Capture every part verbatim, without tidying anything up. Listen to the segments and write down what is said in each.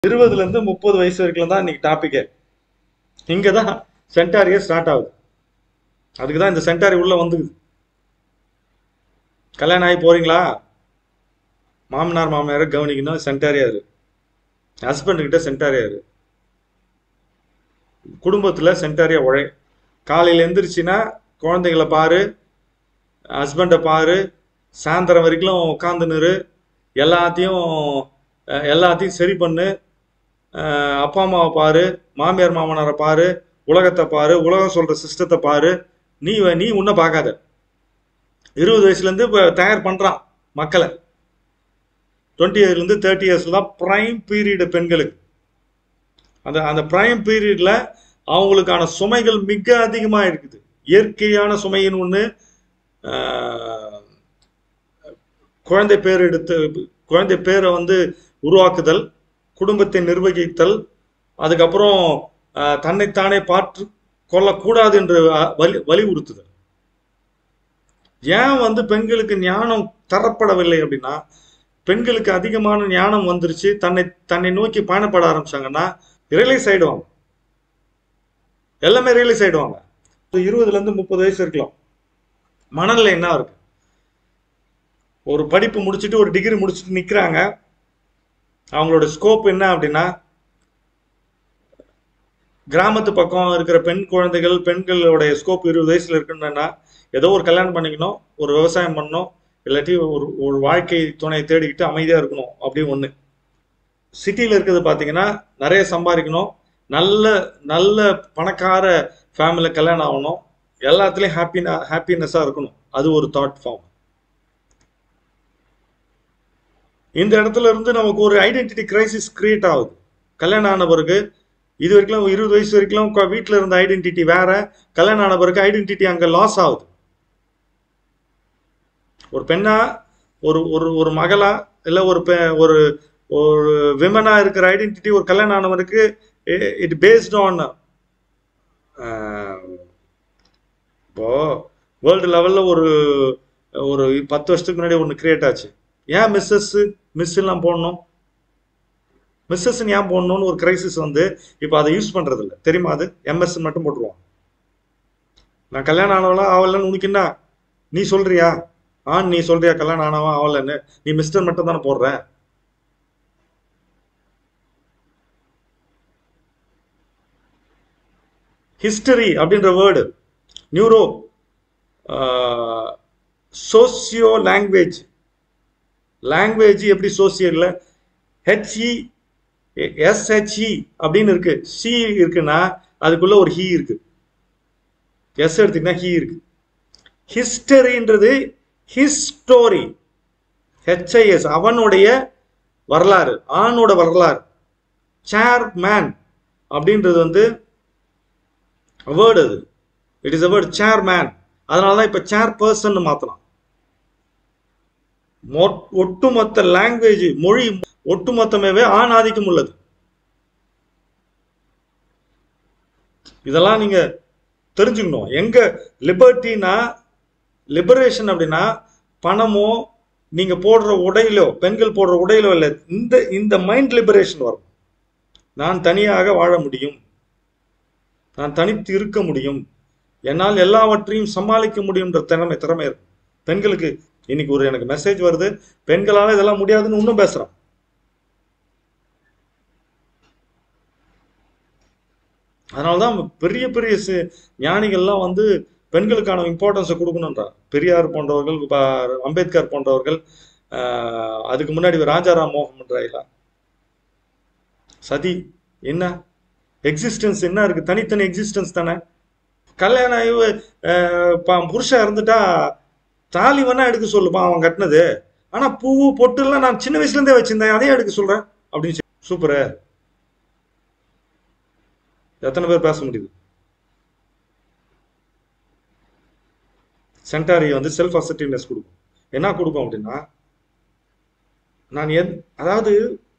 இருபதுல இருந்து முப்பது வயசு வரைக்கும் தான் இன்னைக்கு டாபிக்கே. இங்க தான் சென்டாரியே ஸ்டார்ட் ஆகுது. அதுக்கு தான் இந்த சென்டாரி உள்ள வந்துக்குது. கல்யாணம் ஆகி போறீங்களா, மாமனார் மாமியாரை கவனிக்கணும், சென்டாரியா இரு. ஹஸ்பண்ட் கிட்ட சென்டாரியா இரு. குடும்பத்துல சென்டாரியா உழை. காலையில எந்திரிச்சின்னா குழந்தைகளை பாரு, ஹஸ்பண்டை பாரு, சாயந்தரம் வரைக்கும் உட்காந்து நிறு, எல்லாத்தையும் எல்லாத்தையும் சரி பண்ணு. அப்பா அம்மாவை பாரு, மாமியார் மாமனாரை பாரு, உலகத்தை பாரு, உலகம் சொல்ற சிஸ்டத்தை பாரு. நீ நீ உன்னை பார்க்காத. இருபது வயசுல இருந்து இப்போ தயார் பண்றான் மக்களை. டுவெண்ட்டி இயர்ஸ்ல இருந்து தேர்ட்டி இயர்ஸ்ல தான் பிரைம் பீரியடு பெண்களுக்கு. அந்த அந்த பிரைம் பீரியட்ல அவங்களுக்கான சுமைகள் மிக அதிகமாக இருக்குது. இயற்கையான சுமையின் ஒன்று குழந்தை பேர் எடுத்து குழந்தை பேரை வந்து உருவாக்குதல், குடும்பத்தை நிர்வகித்தல், அதுக்கப்புறம் தன்னைத்தானே பார்த்து கொள்ளக்கூடாது என்று வலி வலியுறுத்துதல். ஏன் வந்து பெண்களுக்கு ஞானம் தரப்படவில்லை அப்படின்னா, பெண்களுக்கு அதிகமான ஞானம் வந்துருச்சு, தன்னை தன்னை நோக்கி பயணப்பட ஆரம்பிச்சாங்கன்னா ரியலைஸ் ஆயிடுவாங்க. எல்லாமே ரியலைஸ் ஆயிடுவாங்க. இருபதுல இருந்து முப்பது வயசு இருக்கலாம். மனநிலை என்ன இருக்கு? ஒரு படிப்பு முடிச்சுட்டு ஒரு டிகிரி முடிச்சுட்டு நிக்கிறாங்க. அவங்களோட ஸ்கோப் என்ன அப்படின்னா, கிராமத்து பக்கம் இருக்கிற பெண் குழந்தைகள், பெண்களுடைய ஸ்கோப் இருபது வயசுல இருக்குன்னா ஏதோ ஒரு கல்யாணம் பண்ணிக்கணும், ஒரு விவசாயம் பண்ணணும், இல்லாட்டி ஒரு ஒரு வாழ்க்கை துணையை தேடிக்கிட்டு அமைதியா இருக்கணும். அப்படி ஒண்ணு. சிட்டியில இருக்கிறது பாத்தீங்கன்னா நிறைய சம்பாதிக்கணும், நல்ல நல்ல பணக்கார ஃபேமிலியில் கல்யாணம் ஆகணும், எல்லாத்துலேயும் ஹாப்பினா ஹாப்பினஸ்ஸாக இருக்கணும். அது ஒரு தாட் ஃபார்ம். இந்த இடத்துல இருந்து நமக்கு ஒரு ஐடென்டிட்டி கிரைசிஸ் கிரியேட் ஆகுது. கல்யாணம் ஆன பிறகு இது வரைக்கும் இருபது வயசு வரைக்கும் வீட்டில் இருந்த ஐடென்டிட்டி வேற, கல்யாணம் ஆன பிறகு ஐடென்டிட்டி அங்கே லாஸ் ஆகுது. ஒரு பெண்ணா, ஒரு ஒரு ஒரு மகளா, இல்லை ஒரு ஒரு ஒரு விமனா இருக்கிற ஐடென்டிட்டி ஒரு கல்யாணம் ஆனவருக்கு இட் பேஸ்ட் ஆன் இப்போ வேர்ல்டு லெவல்ல ஒரு ஒரு பத்து வருஷத்துக்கு முன்னாடி ஒன்று கிரியேட் ஆச்சு. ஏன் மிஸ்ஸஸ் மிஸ் எல்லாம் போடணும், மிஸ்ஸஸ் ஏன் போடணும்னு ஒரு கிரைசிஸ் வந்து இப்போ அதை யூஸ் பண்றது இல்லை. தெரியுமா? அது எம்எஸ் மட்டும் போட்டுருவோம். நான் கல்யாணம் ஆனவளா ஆவலன்னு உனக்கு என்ன? நீ சொல்றியா? ஆ நீ சொல்றியா கல்யாணம் ஆனவா ஆவலன்னு? நீ மிஸ்டர் மட்டும் தானே போடுற. ஹிஸ்டரி அப்படின்ற word, neuro socio language, language எப்படி சோசியல்ல ஹெச்இ எஸ்ஹெச்இ அப்படின்னு இருக்கு. சி இருக்குன்னா அதுக்குள்ள ஒரு ஹி இருக்கு. எஸ் எடுத்தீங்கன்னா ஹி இருக்கு. ஹிஸ்டரின்றது ஹிஸ்டோரி, ஹெச்ஐஎஸ் அவனுடைய வரலாறு, ஆணோட வரலாறு. சேர்மேன் அப்படின்றது வந்து வேர்டு, அது it is a word, chairman. அதனாலதான் இப்ப சேர் பர்சன் மாத்தலாம். ஒட்டுமொத்த லாங்குவேஜ், மொழி ஒட்டுமொத்தமே ஆண் ஆதிக்கம் உள்ளது. இதெல்லாம் நீங்க தெரிஞ்சுக்கணும். எங்க லிபர்ட்டினா, லிபரேஷன் அப்படின்னா பணமோ நீங்க போடுற உடையிலோ, பெண்கள் போடுற உடையிலோ இல்லை, இந்த இந்த மைண்ட் லிபரேஷன் வரும். நான் தனியாக வாழ முடியும், நான் தனித்து இருக்க முடியும், என்னால் எல்லாவற்றையும் சமாளிக்க முடியும்ன்ற திறமை திறமை இருக்கும் பெண்களுக்கு. இன்னைக்கு ஒரு எனக்கு மெசேஜ் வருது, பெண்களால இதெல்லாம் முடியாதுன்னு இன்னும் பேசுறான். அதனாலதான் பெரிய பெரிய ஞானிகள்லாம் வந்து பெண்களுக்கான இம்பார்ட்டன்ஸை கொடுக்கணுன்றார். பெரியார் போன்றவர்கள், அம்பேத்கர் போன்றவர்கள், அதுக்கு முன்னாடி ராஜாராம் மோகன் ராய்லாம். சதி என்ன எக்ஸிஸ்டன்ஸ் என்ன இருக்கு? தனித்தனி எக்ஸிஸ்டன்ஸ் தானே. கல்யாணம் புருஷன் இருந்துட்டா தாலி வேணா எடுக்க சொல்லுப்பா அவன் கட்டினது, ஆனா பூவு பொட்டு எல்லாம் நான் சின்ன வயசுல இருந்தே வச்சிருந்தேன், அதையும் எடுக்க சொல்றேன் அப்படின்னு. சூப்பரு. எத்தனை பேர் பேச முடியுது? சென்டாரி வந்து செல்ஃப் அசர்ட்டிவ்னஸ் கொடுக்கும். என்ன கொடுக்கும் அப்படின்னா, நான் என் அதாவது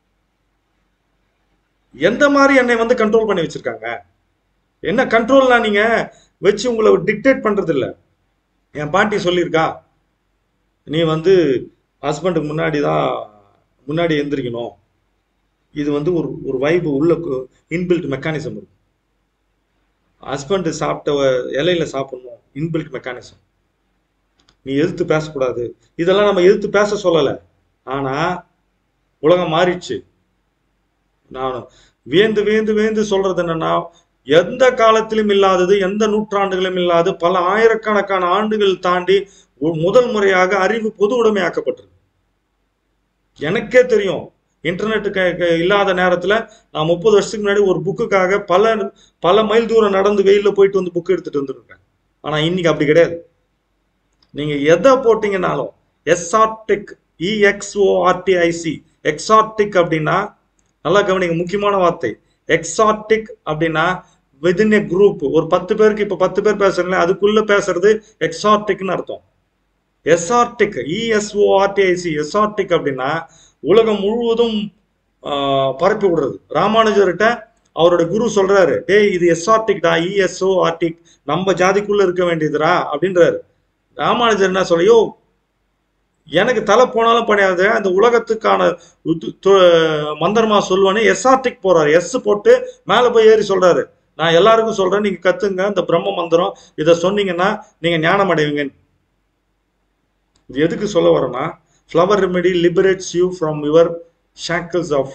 எந்த மாதிரி என்னை வந்து கண்ட்ரோல் பண்ணி வச்சிருக்காங்க. என்ன கண்ட்ரோல்னா நீங்க வச்சு உங்களை டிக்டேட் பண்றது இல்லை. என் பாட்டி சொல்லியிருக்கா, நீ வந்து ஹஸ்பண்டுக்கு முன்னாடி தான் முன்னாடி எந்திரிக்கணும், இது வந்து ஒரு ஒரு வைப் உள்ள இன்பில்ட் மெக்கானிசம் இருக்கும். ஹஸ்பண்ட் சாப்பிட்ட இலையில சாப்பிடணும், இன்பில்ட் மெக்கானிசம். நீ எதிர்த்து பேசக்கூடாது, இதெல்லாம் நம்ம எதிர்த்து பேச சொல்லலை. ஆனா உலகம் மாறிடுச்சு. நான் வியந்து வியந்து வியந்து சொல்றது என்னன்னா, எந்த காலத்திலும் இல்லாதது, எந்த நூற்றாண்டுகளும் இல்லாது, பல ஆயிரக்கணக்கான ஆண்டுகள் தாண்டி முதல் முறையாக அறிவு பொது உடைமையாக்கப்பட்டிருக்கு. எனக்கே தெரியும், இன்டர்நெட் இல்லாத நேரத்துல நான் முப்பது வருஷத்துக்கு முன்னாடி ஒரு புக்குக்காக பல பல மைல் தூரம் நடந்து வெயில போயிட்டு வந்து புக் எடுத்துட்டு வந்துருக்கேன். ஆனா இன்னைக்கு அப்படி கிடையாது. நீங்க எதை போட்டீங்கன்னாலும் எஸ்ஆர்டிக், இஎக்ஸ்ஓஆர்டிஐசி, எக்ஸார்டிக் அப்படின்னா நல்லா கவனிங்க, முக்கியமான வார்த்தை எக்ஸார்டிக் அப்படின்னா விதின் எ குரூப். ஒரு பத்து பேருக்கு இப்ப பத்து பேர் பேசுறீங்களா, அதுக்குள்ள பேசுறது எக்ஸார்டிக்னு அர்த்தம். எஸ்ஆர்டிக், இஎஸ்ஓஆர்டிஐசி, எஸ்ஆர்டிக் அப்படின்னா உலகம் முழுவதும் பரப்பி விடுறது. ராமானுஜர்கிட்ட அவரோட குரு சொல்றாரு, டேய் இது எஸ்ஆர்டிக்டா, இஎஸ்ஓஆர்டிக், நம்ம ஜாதிக்குள்ள இருக்க வேண்டியதுரா அப்படின்றாரு. ராமானுஜர் என்ன சொல்லையோ, எனக்கு தலை போனாலும் பணியாது, அந்த உலகத்துக்கான மந்திரமா சொல்லுவானே எஸ்ஆர்டிக் போறாரு. எஸ் போட்டு மேல போய் ஏறி சொல்றாரு, நான் எல்லாருக்கும் சொல்றேன், நீங்க கத்துங்க இந்த பிரம்ம மந்திரம், இதை சொன்னீங்கன்னா நீங்க ஞானம் அடைவீங்க. இது எதுக்கு சொல்ல வரேன்னா, flower remedy liberates you from your shackles off,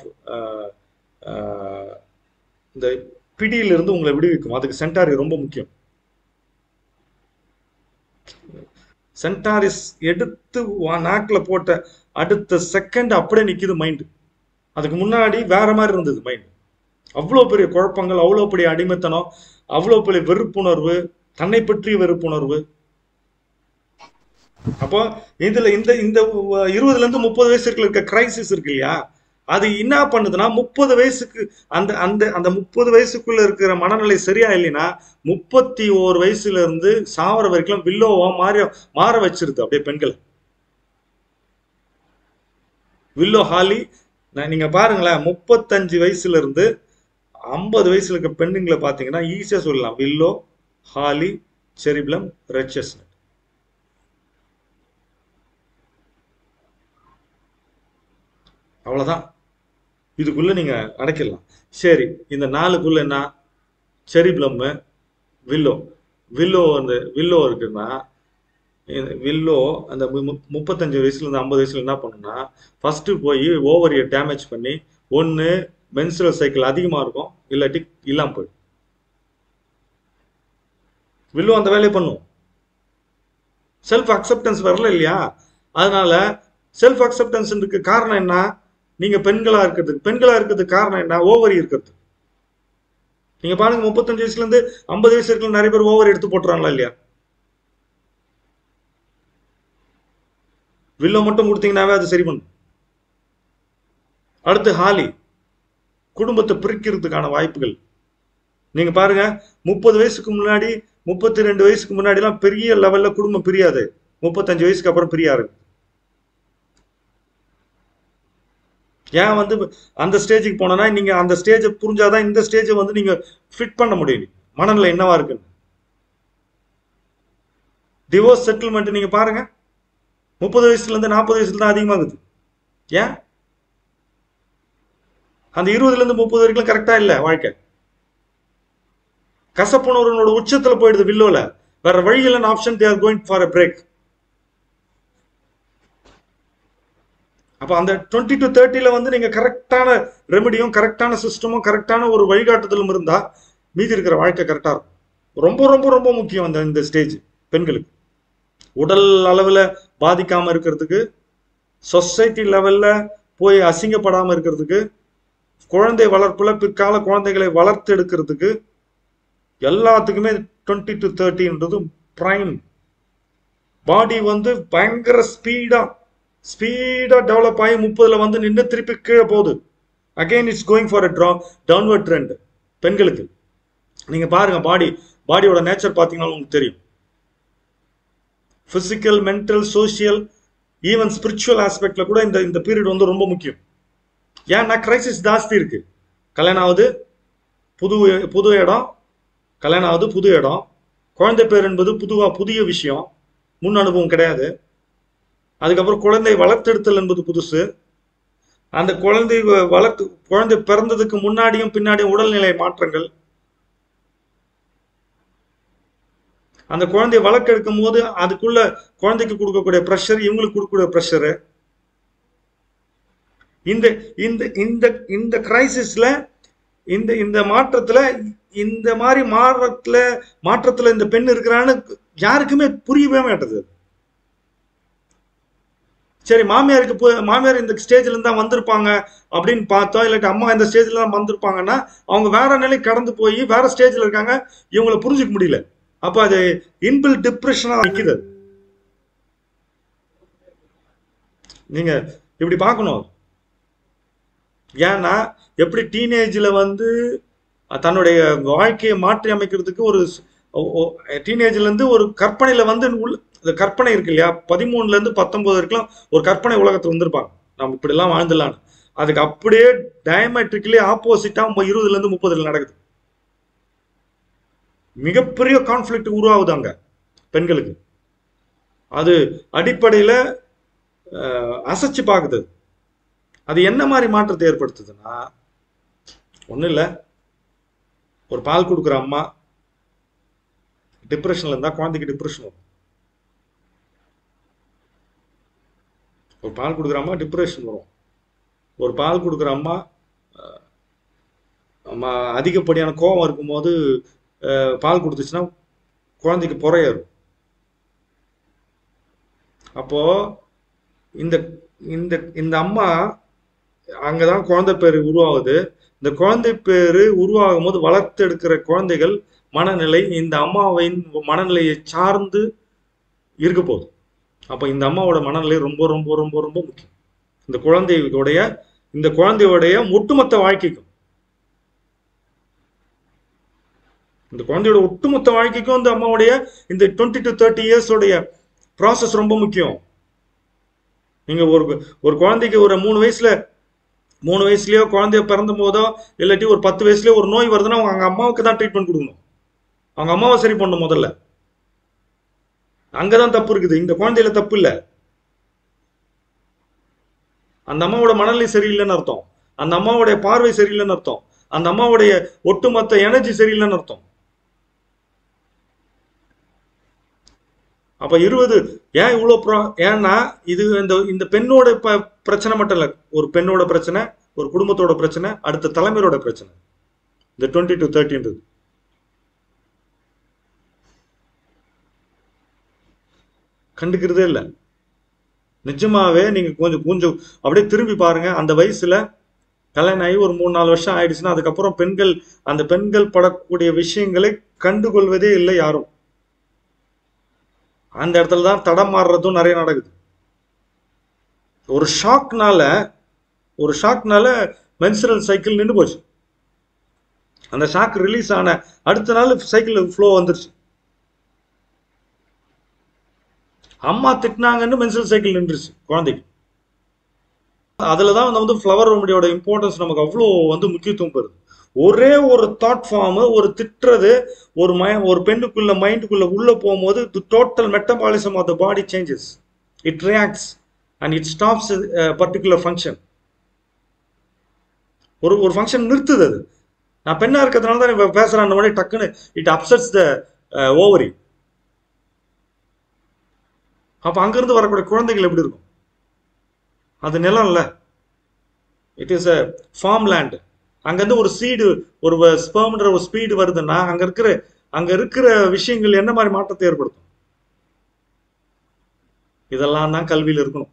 இந்த பிடியிலிருந்து உங்களை விடுவிக்கும். அதுக்கு சென்டாரி ரொம்ப முக்கியம். சென்டாரிஸ் எடுத்து நாக்கில் போட்ட அடுத்த செகண்ட் அப்படியே நிற்குது மைண்டு. அதுக்கு முன்னாடி வேற மாதிரி இருந்தது மைண்டு. அவ்வளோ பெரிய குழப்பங்கள், அவ்வளோ பெரிய அடிமைத்தனம், அவ்வளோ பெரிய வெறுப்புணர்வு, தன்னை பற்றிய வெறுப்புணர்வு. அப்போ இதுல இந்த இந்த இருபதுல இருந்து முப்பது வயசுக்கு இருக்க கிரைசிஸ் இருக்கு இல்லையா, அது என்ன பண்ணுதுன்னா, முப்பது வயசுக்கு அந்த அந்த அந்த முப்பது வயசுக்குள்ள இருக்கிற மனநிலை சரியா இல்லைன்னா முப்பத்தி ஓரு வயசுல இருந்து சாவர வரைக்கும் வில்லோவா மாறி மாற வச்சிருது அப்படியே பெண்களை. வில்லோ ஹாலி நீங்க பாருங்களேன், முப்பத்தஞ்சு வயசுல இருந்து ஐம்பது வயசுல இருக்க பெண்ணுங்களை பாத்தீங்கன்னா ஈஸியா சொல்லலாம், willow, holly, cherry plum, red chestnut. அவ்வளவுதான், இதுக்குள்ள நீங்க அடைக்கலாம். சரி, இந்த நாலுக்குள்ள என்ன, செரிப்ளம், வில்லோ. வில்லோ அந்த வில்லோ இருக்குன்னா, வில்லோ அந்த முப்பத்தஞ்சு வயசுல இருந்து ஐம்பது வயசுல என்ன பண்ணுன்னா, ஃபர்ஸ்ட் போய் ஓவரியை டேமேஜ் பண்ணி ஒன்னு மென்சுரல் சைக்கிள் அதிகமா இருக்கும், இல்லாட்டி இல்லாம போயிடும். வில்லோ அந்த வேலையை பண்ணும். செல்ஃப் அக்செப்டன்ஸ் வரல இல்லையா, அதனால செல்ஃப் அக்செப்டன்ஸுக்கு காரணம் என்ன, நீங்க பெண்களா இருக்கிறதுக்கு பெண்களா இருக்கிறதுக்கு காரணம் என்ன, ஓவரி இருக்கிறது. நீங்க பாருங்க, முப்பத்தஞ்சு வயசுல இருந்து ஐம்பது வயசு இருக்கிற நிறைய பேர் ஓவர் எடுத்து போட்டுறாங்களா இல்லையா. வில்லோ மட்டும் கொடுத்தீங்கன்னாவே அது சரி பண்ணும். அடுத்து ஹாலி, குடும்பத்தை பிரிக்கிறதுக்கான வாய்ப்புகள். நீங்க பாருங்க, முப்பது வயசுக்கு முன்னாடி முப்பத்தி ரெண்டு வயசுக்கு முன்னாடி எல்லாம் பெரிய லெவல்ல குடும்பம் பிரியாது, முப்பத்தஞ்சு வயசுக்கு அப்புறம் பிரியாது. ஏன் வந்து அந்த ஸ்டேஜுக்கு போனா, நீங்க அந்த ஸ்டேஜை புரிஞ்சாதான் இந்த ஸ்டேஜை வந்து நீங்க ஃபிட் பண்ண முடியும், மனநிலை என்னவா இருக்குன்னு. டிவோர்ஸ் செட்டில்மெண்ட் நீங்க பாருங்க, முப்பது வயசுல இருந்து நாற்பது வயசுல தான் அதிகமாகுது. ஏன், அந்த இருபதுல இருந்து முப்பது வரைக்கும் கரெக்டா இல்ல வாழ்க்கை. கசப்புணர்வோட உச்சத்துல போயிடுது வில்லோல, வேற வழி இல்லைன்னு option, they are going for a break. அப்ப அந்த டுவெண்ட்டி டு தேர்ட்டில வந்து நீங்க கரெக்டான ரெமடியும் கரெக்டான சிஸ்டமும் கரெக்டான ஒரு வழிகாட்டுதலும் இருந்தா மீதி இருக்கிற வாழ்க்கை கரெக்டா இருக்கும். ரொம்ப ரொம்ப ரொம்ப முக்கியம் அந்த இந்த ஸ்டேஜ் பெண்களுக்கு. உடல் அளவுல பாதிக்காம இருக்கிறதுக்கு, சொசைட்டி லெவல்ல போய் அசிங்கப்படாம இருக்கிறதுக்கு, குழந்தை வளர்ப்புல பிற்கால குழந்தைகளை வளர்த்து எடுக்கிறதுக்கு, எல்லாத்துக்குமே டுவெண்ட்டி டு தேர்ட்டின்றது பிரைம். பாடி வந்து பயங்கர ஸ்பீடா ஸ்பீடா டெவலப் ஆகி முப்பதுல வந்து நின்று திருப்பி கீழே போகுது. Again it's going for a downward trend பெண்களுக்கு. நீங்க பாருங்க, பாடி பாடியோட நேச்சர் பார்த்தீங்கன்னா உங்களுக்கு தெரியும். Physical, mental, social, even spiritual ஆஸ்பெக்ட்ல கூட இந்த இந்த பீரியட் வந்து ரொம்ப முக்கியம். ஏன்னா கிரைசிஸ் ஜாஸ்தி இருக்கு. கல்யாணம் ஆகுது, புது புது இடம், கல்யாணம் ஆகுது, புது இடம், குழந்தை பேர் என்பது புதுவா புதிய விஷயம், முன் அனுபவம் கிடையாது. அதுக்கப்புறம் குழந்தை வளர்த்தெடுத்தல் என்பது புதுசு, அந்த குழந்தை வளர்த்து குழந்தை பிறந்ததுக்கு முன்னாடியும் பின்னாடியும் உடல்நிலை மாற்றங்கள், அந்த குழந்தைய வளர்க்கெடுக்கும் போது அதுக்குள்ள குழந்தைக்கு கொடுக்கக்கூடிய ப்ரெஷர், இவங்களுக்கு கொடுக்கக்கூடிய ப்ரெஷரு, இந்த இந்த இந்த இந்த கிரைசிஸ்ல இந்த இந்த மாற்றத்துல இந்த மாதிரி மாற்றத்துல மாற்றத்துல இந்த பெண் இருக்கிறான்னு யாருக்குமே புரியவே மாட்டது. சரி, மாமியாருக்கு மாமியார் இந்த ஸ்டேஜ்ல இருந்தா வந்திருப்பாங்க அப்படின்னு பார்த்தோம், இல்லாட்டி அம்மா இந்த ஸ்டேஜ்ல தான் வந்திருப்பாங்கன்னா அவங்க வேற நிலை கடந்து போய் வேற ஸ்டேஜ்ல இருக்காங்க, இவங்களை புரிஞ்சுக்க முடியல. அப்ப அது இன்பில் டிப்ரெஷனா நிக்குது. நீங்க இப்படி பார்க்கணும். ஏன்னா எப்படி டீனேஜ்ல வந்து தன்னுடைய வாழ்க்கையை மாற்றி அமைக்கிறதுக்கு ஒரு டீனேஜ்ல இருந்து ஒரு கற்பனையில வந்து கற்பனை இருக்கு இல்லையா, பதிமூணுல இருந்து பத்தொன்பது வரைக்கும் ஒரு கற்பனை உலகத்துல வந்திருப்பாங்க, நம்ம இப்படி எல்லாம் வாழ்ந்துடலான்னு. அதுக்கு அப்படியே டயமெட்ரிக்கலி ஆப்போசிட்டா இருபதுல இருந்து முப்பதுல நடக்குது. மிகப்பெரிய கான்ஃபிளிக்ட் உருவாகுது அங்க பெண்களுக்கு. அது அடிப்படையில அசைச்சு பார்க்குது. அது என்ன மாதிரி மாற்றத்தை ஏற்படுத்துதுன்னா, ஒன்றும் இல்லை, ஒரு பால் கொடுக்குற அம்மா டிப்ரெஷன்ல இருந்தா குழந்தைக்கு டிப்ரெஷன் வரும். ஒரு பால் கொடுக்குற அம்மா டிப்ரெஷன் வரும். ஒரு பால் கொடுக்குற அம்மா அம்மா அதிகப்படியான கோபம் இருக்கும்போது பால் கொடுத்துச்சுன்னா குழந்தைக்கு புறையேறும். அப்போ இந்த இந்த இந்த அம்மா அங்கதான் குழந்தை பேரு உருவாகுது. இந்த குழந்தை பேரு உருவாகும் போது வளர்த்து எடுக்கிற குழந்தைகள் மனநிலை இந்த அம்மாவின் மனநிலையை சார்ந்து இருக்க போகுது. அப்ப இந்த அம்மாவோட மனநிலை ரொம்ப ரொம்ப ரொம்ப ரொம்ப முக்கியம். இந்த குழந்தையோடைய இந்த குழந்தையோடைய ஒட்டுமொத்த வாழ்க்கைக்கும் இந்த குழந்தையோட ஒட்டுமொத்த வாழ்க்கைக்கும் இந்த அம்மாவுடைய இந்த டுவெண்ட்டி டு தேர்ட்டி இயர்ஸ் உடைய ப்ராசஸ் ரொம்ப முக்கியம். நீங்க ஒரு ஒரு குழந்தைக்கு ஒரு மூணு வயசுல மூணு வயசுலயோ குழந்தைய பிறந்த போதோ இல்லாட்டி ஒரு பத்து வயசுலயோ ஒரு நோய் வருதுன்னா அவங்க அம்மாவுக்கு தான் ட்ரீட்மெண்ட் கொடுக்கணும். அவங்க அம்மாவை சரி பண்ணணும் முதல்ல. அங்கதான் தப்பு இருக்குது, இந்த குழந்தையில தப்பு இல்லை. அந்த அம்மாவோட மனநிலை சரியில்லைன்னு அர்த்தம், அந்த அம்மாவுடைய பார்வை சரியில்லைன்னு அர்த்தம், அந்த அம்மாவுடைய ஒட்டுமொத்த எனர்ஜி சரியில்லைன்னு அர்த்தம். அப்ப இருபது ஏன் இவ்வளவு, ஏன்னா இது இந்த இந்த பெண்ணோட பிரச்சனை மட்டும் இல்ல, ஒரு பெண்ணோட பிரச்சனை, ஒரு குடும்பத்தோட பிரச்சனை, அடுத்த தலைமையோட பிரச்சனை. இந்த டுவெண்ட்டி டு தேர்ட்டின்றது கண்டுக்கிறதே இல்லை. நிஜமாவே நீங்க கொஞ்சம் கொஞ்சம் அப்படியே திரும்பி பாருங்க. அந்த வயசுல கல்யாணம் ஆகி ஒரு மூணு நாலு வருஷம் ஆயிடுச்சுன்னா அதுக்கப்புறம் பெண்கள் அந்த பெண்கள் படக்கூடிய விஷயங்களை கண்டுகொள்வதே இல்லை யாரும். அந்த இடத்துல தான் தடம் மாறுறதும் நிறைய நடக்குது. ஒரு ஷாக்னால ஒரு ஷாக்னால மென்சுரல் சைக்கிள் நின்று போச்சு. அந்த ஷாக் ரிலீஸ் ஆன அடுத்த நாள் சைக்கிள் ஃப்ளோ வந்துருச்சு. அம்மா திட்டினாங்கன்னு மென்சுரல் சைக்கிள் நின்றுச்சு குழந்தைக்கு. அதுலதான் வந்து ஃப்ளவர் ரெமடியோட இம்பார்ட்டன்ஸ் நமக்கு அவ்வளோ வந்து முக்கியத்துவம் பெறுது. ஒரே ஒரு தாட் ஃபார்ம், ஒரு திட்டுறது ஒரு மை ஒரு பெண்ணுக்குள்ள மைண்டுக்குள்ள உள்ள போகும்போது the total metabolism of the body changes. It reacts and it stops particular function. ஒரு ஒரு ஃபங்க்ஷன் நிறுத்துது. அது நான் பெண்ணா இருக்கிறதுனால தான் பேசுறேன் மாதிரி டக்குன்னு இட் அப்செட்ஸ் த ஓவரி. அப்ப அங்கிருந்து வரக்கூடிய குழந்தைகள் எப்படி இருக்கும்? அது நிலம் இல்ல, it is a farm land. அங்கிருந்து ஒரு சீடு, ஒரு ஸ்பெர்ம்ன்ற ஒரு ஸ்பீடு வருதுன்னா அங்க இருக்கிற அங்க இருக்கிற விஷயங்கள் என்ன மாதிரி மாற்றத்தை ஏற்படுத்தும்? இதெல்லாம் தான் கல்வியில் இருக்கணும்.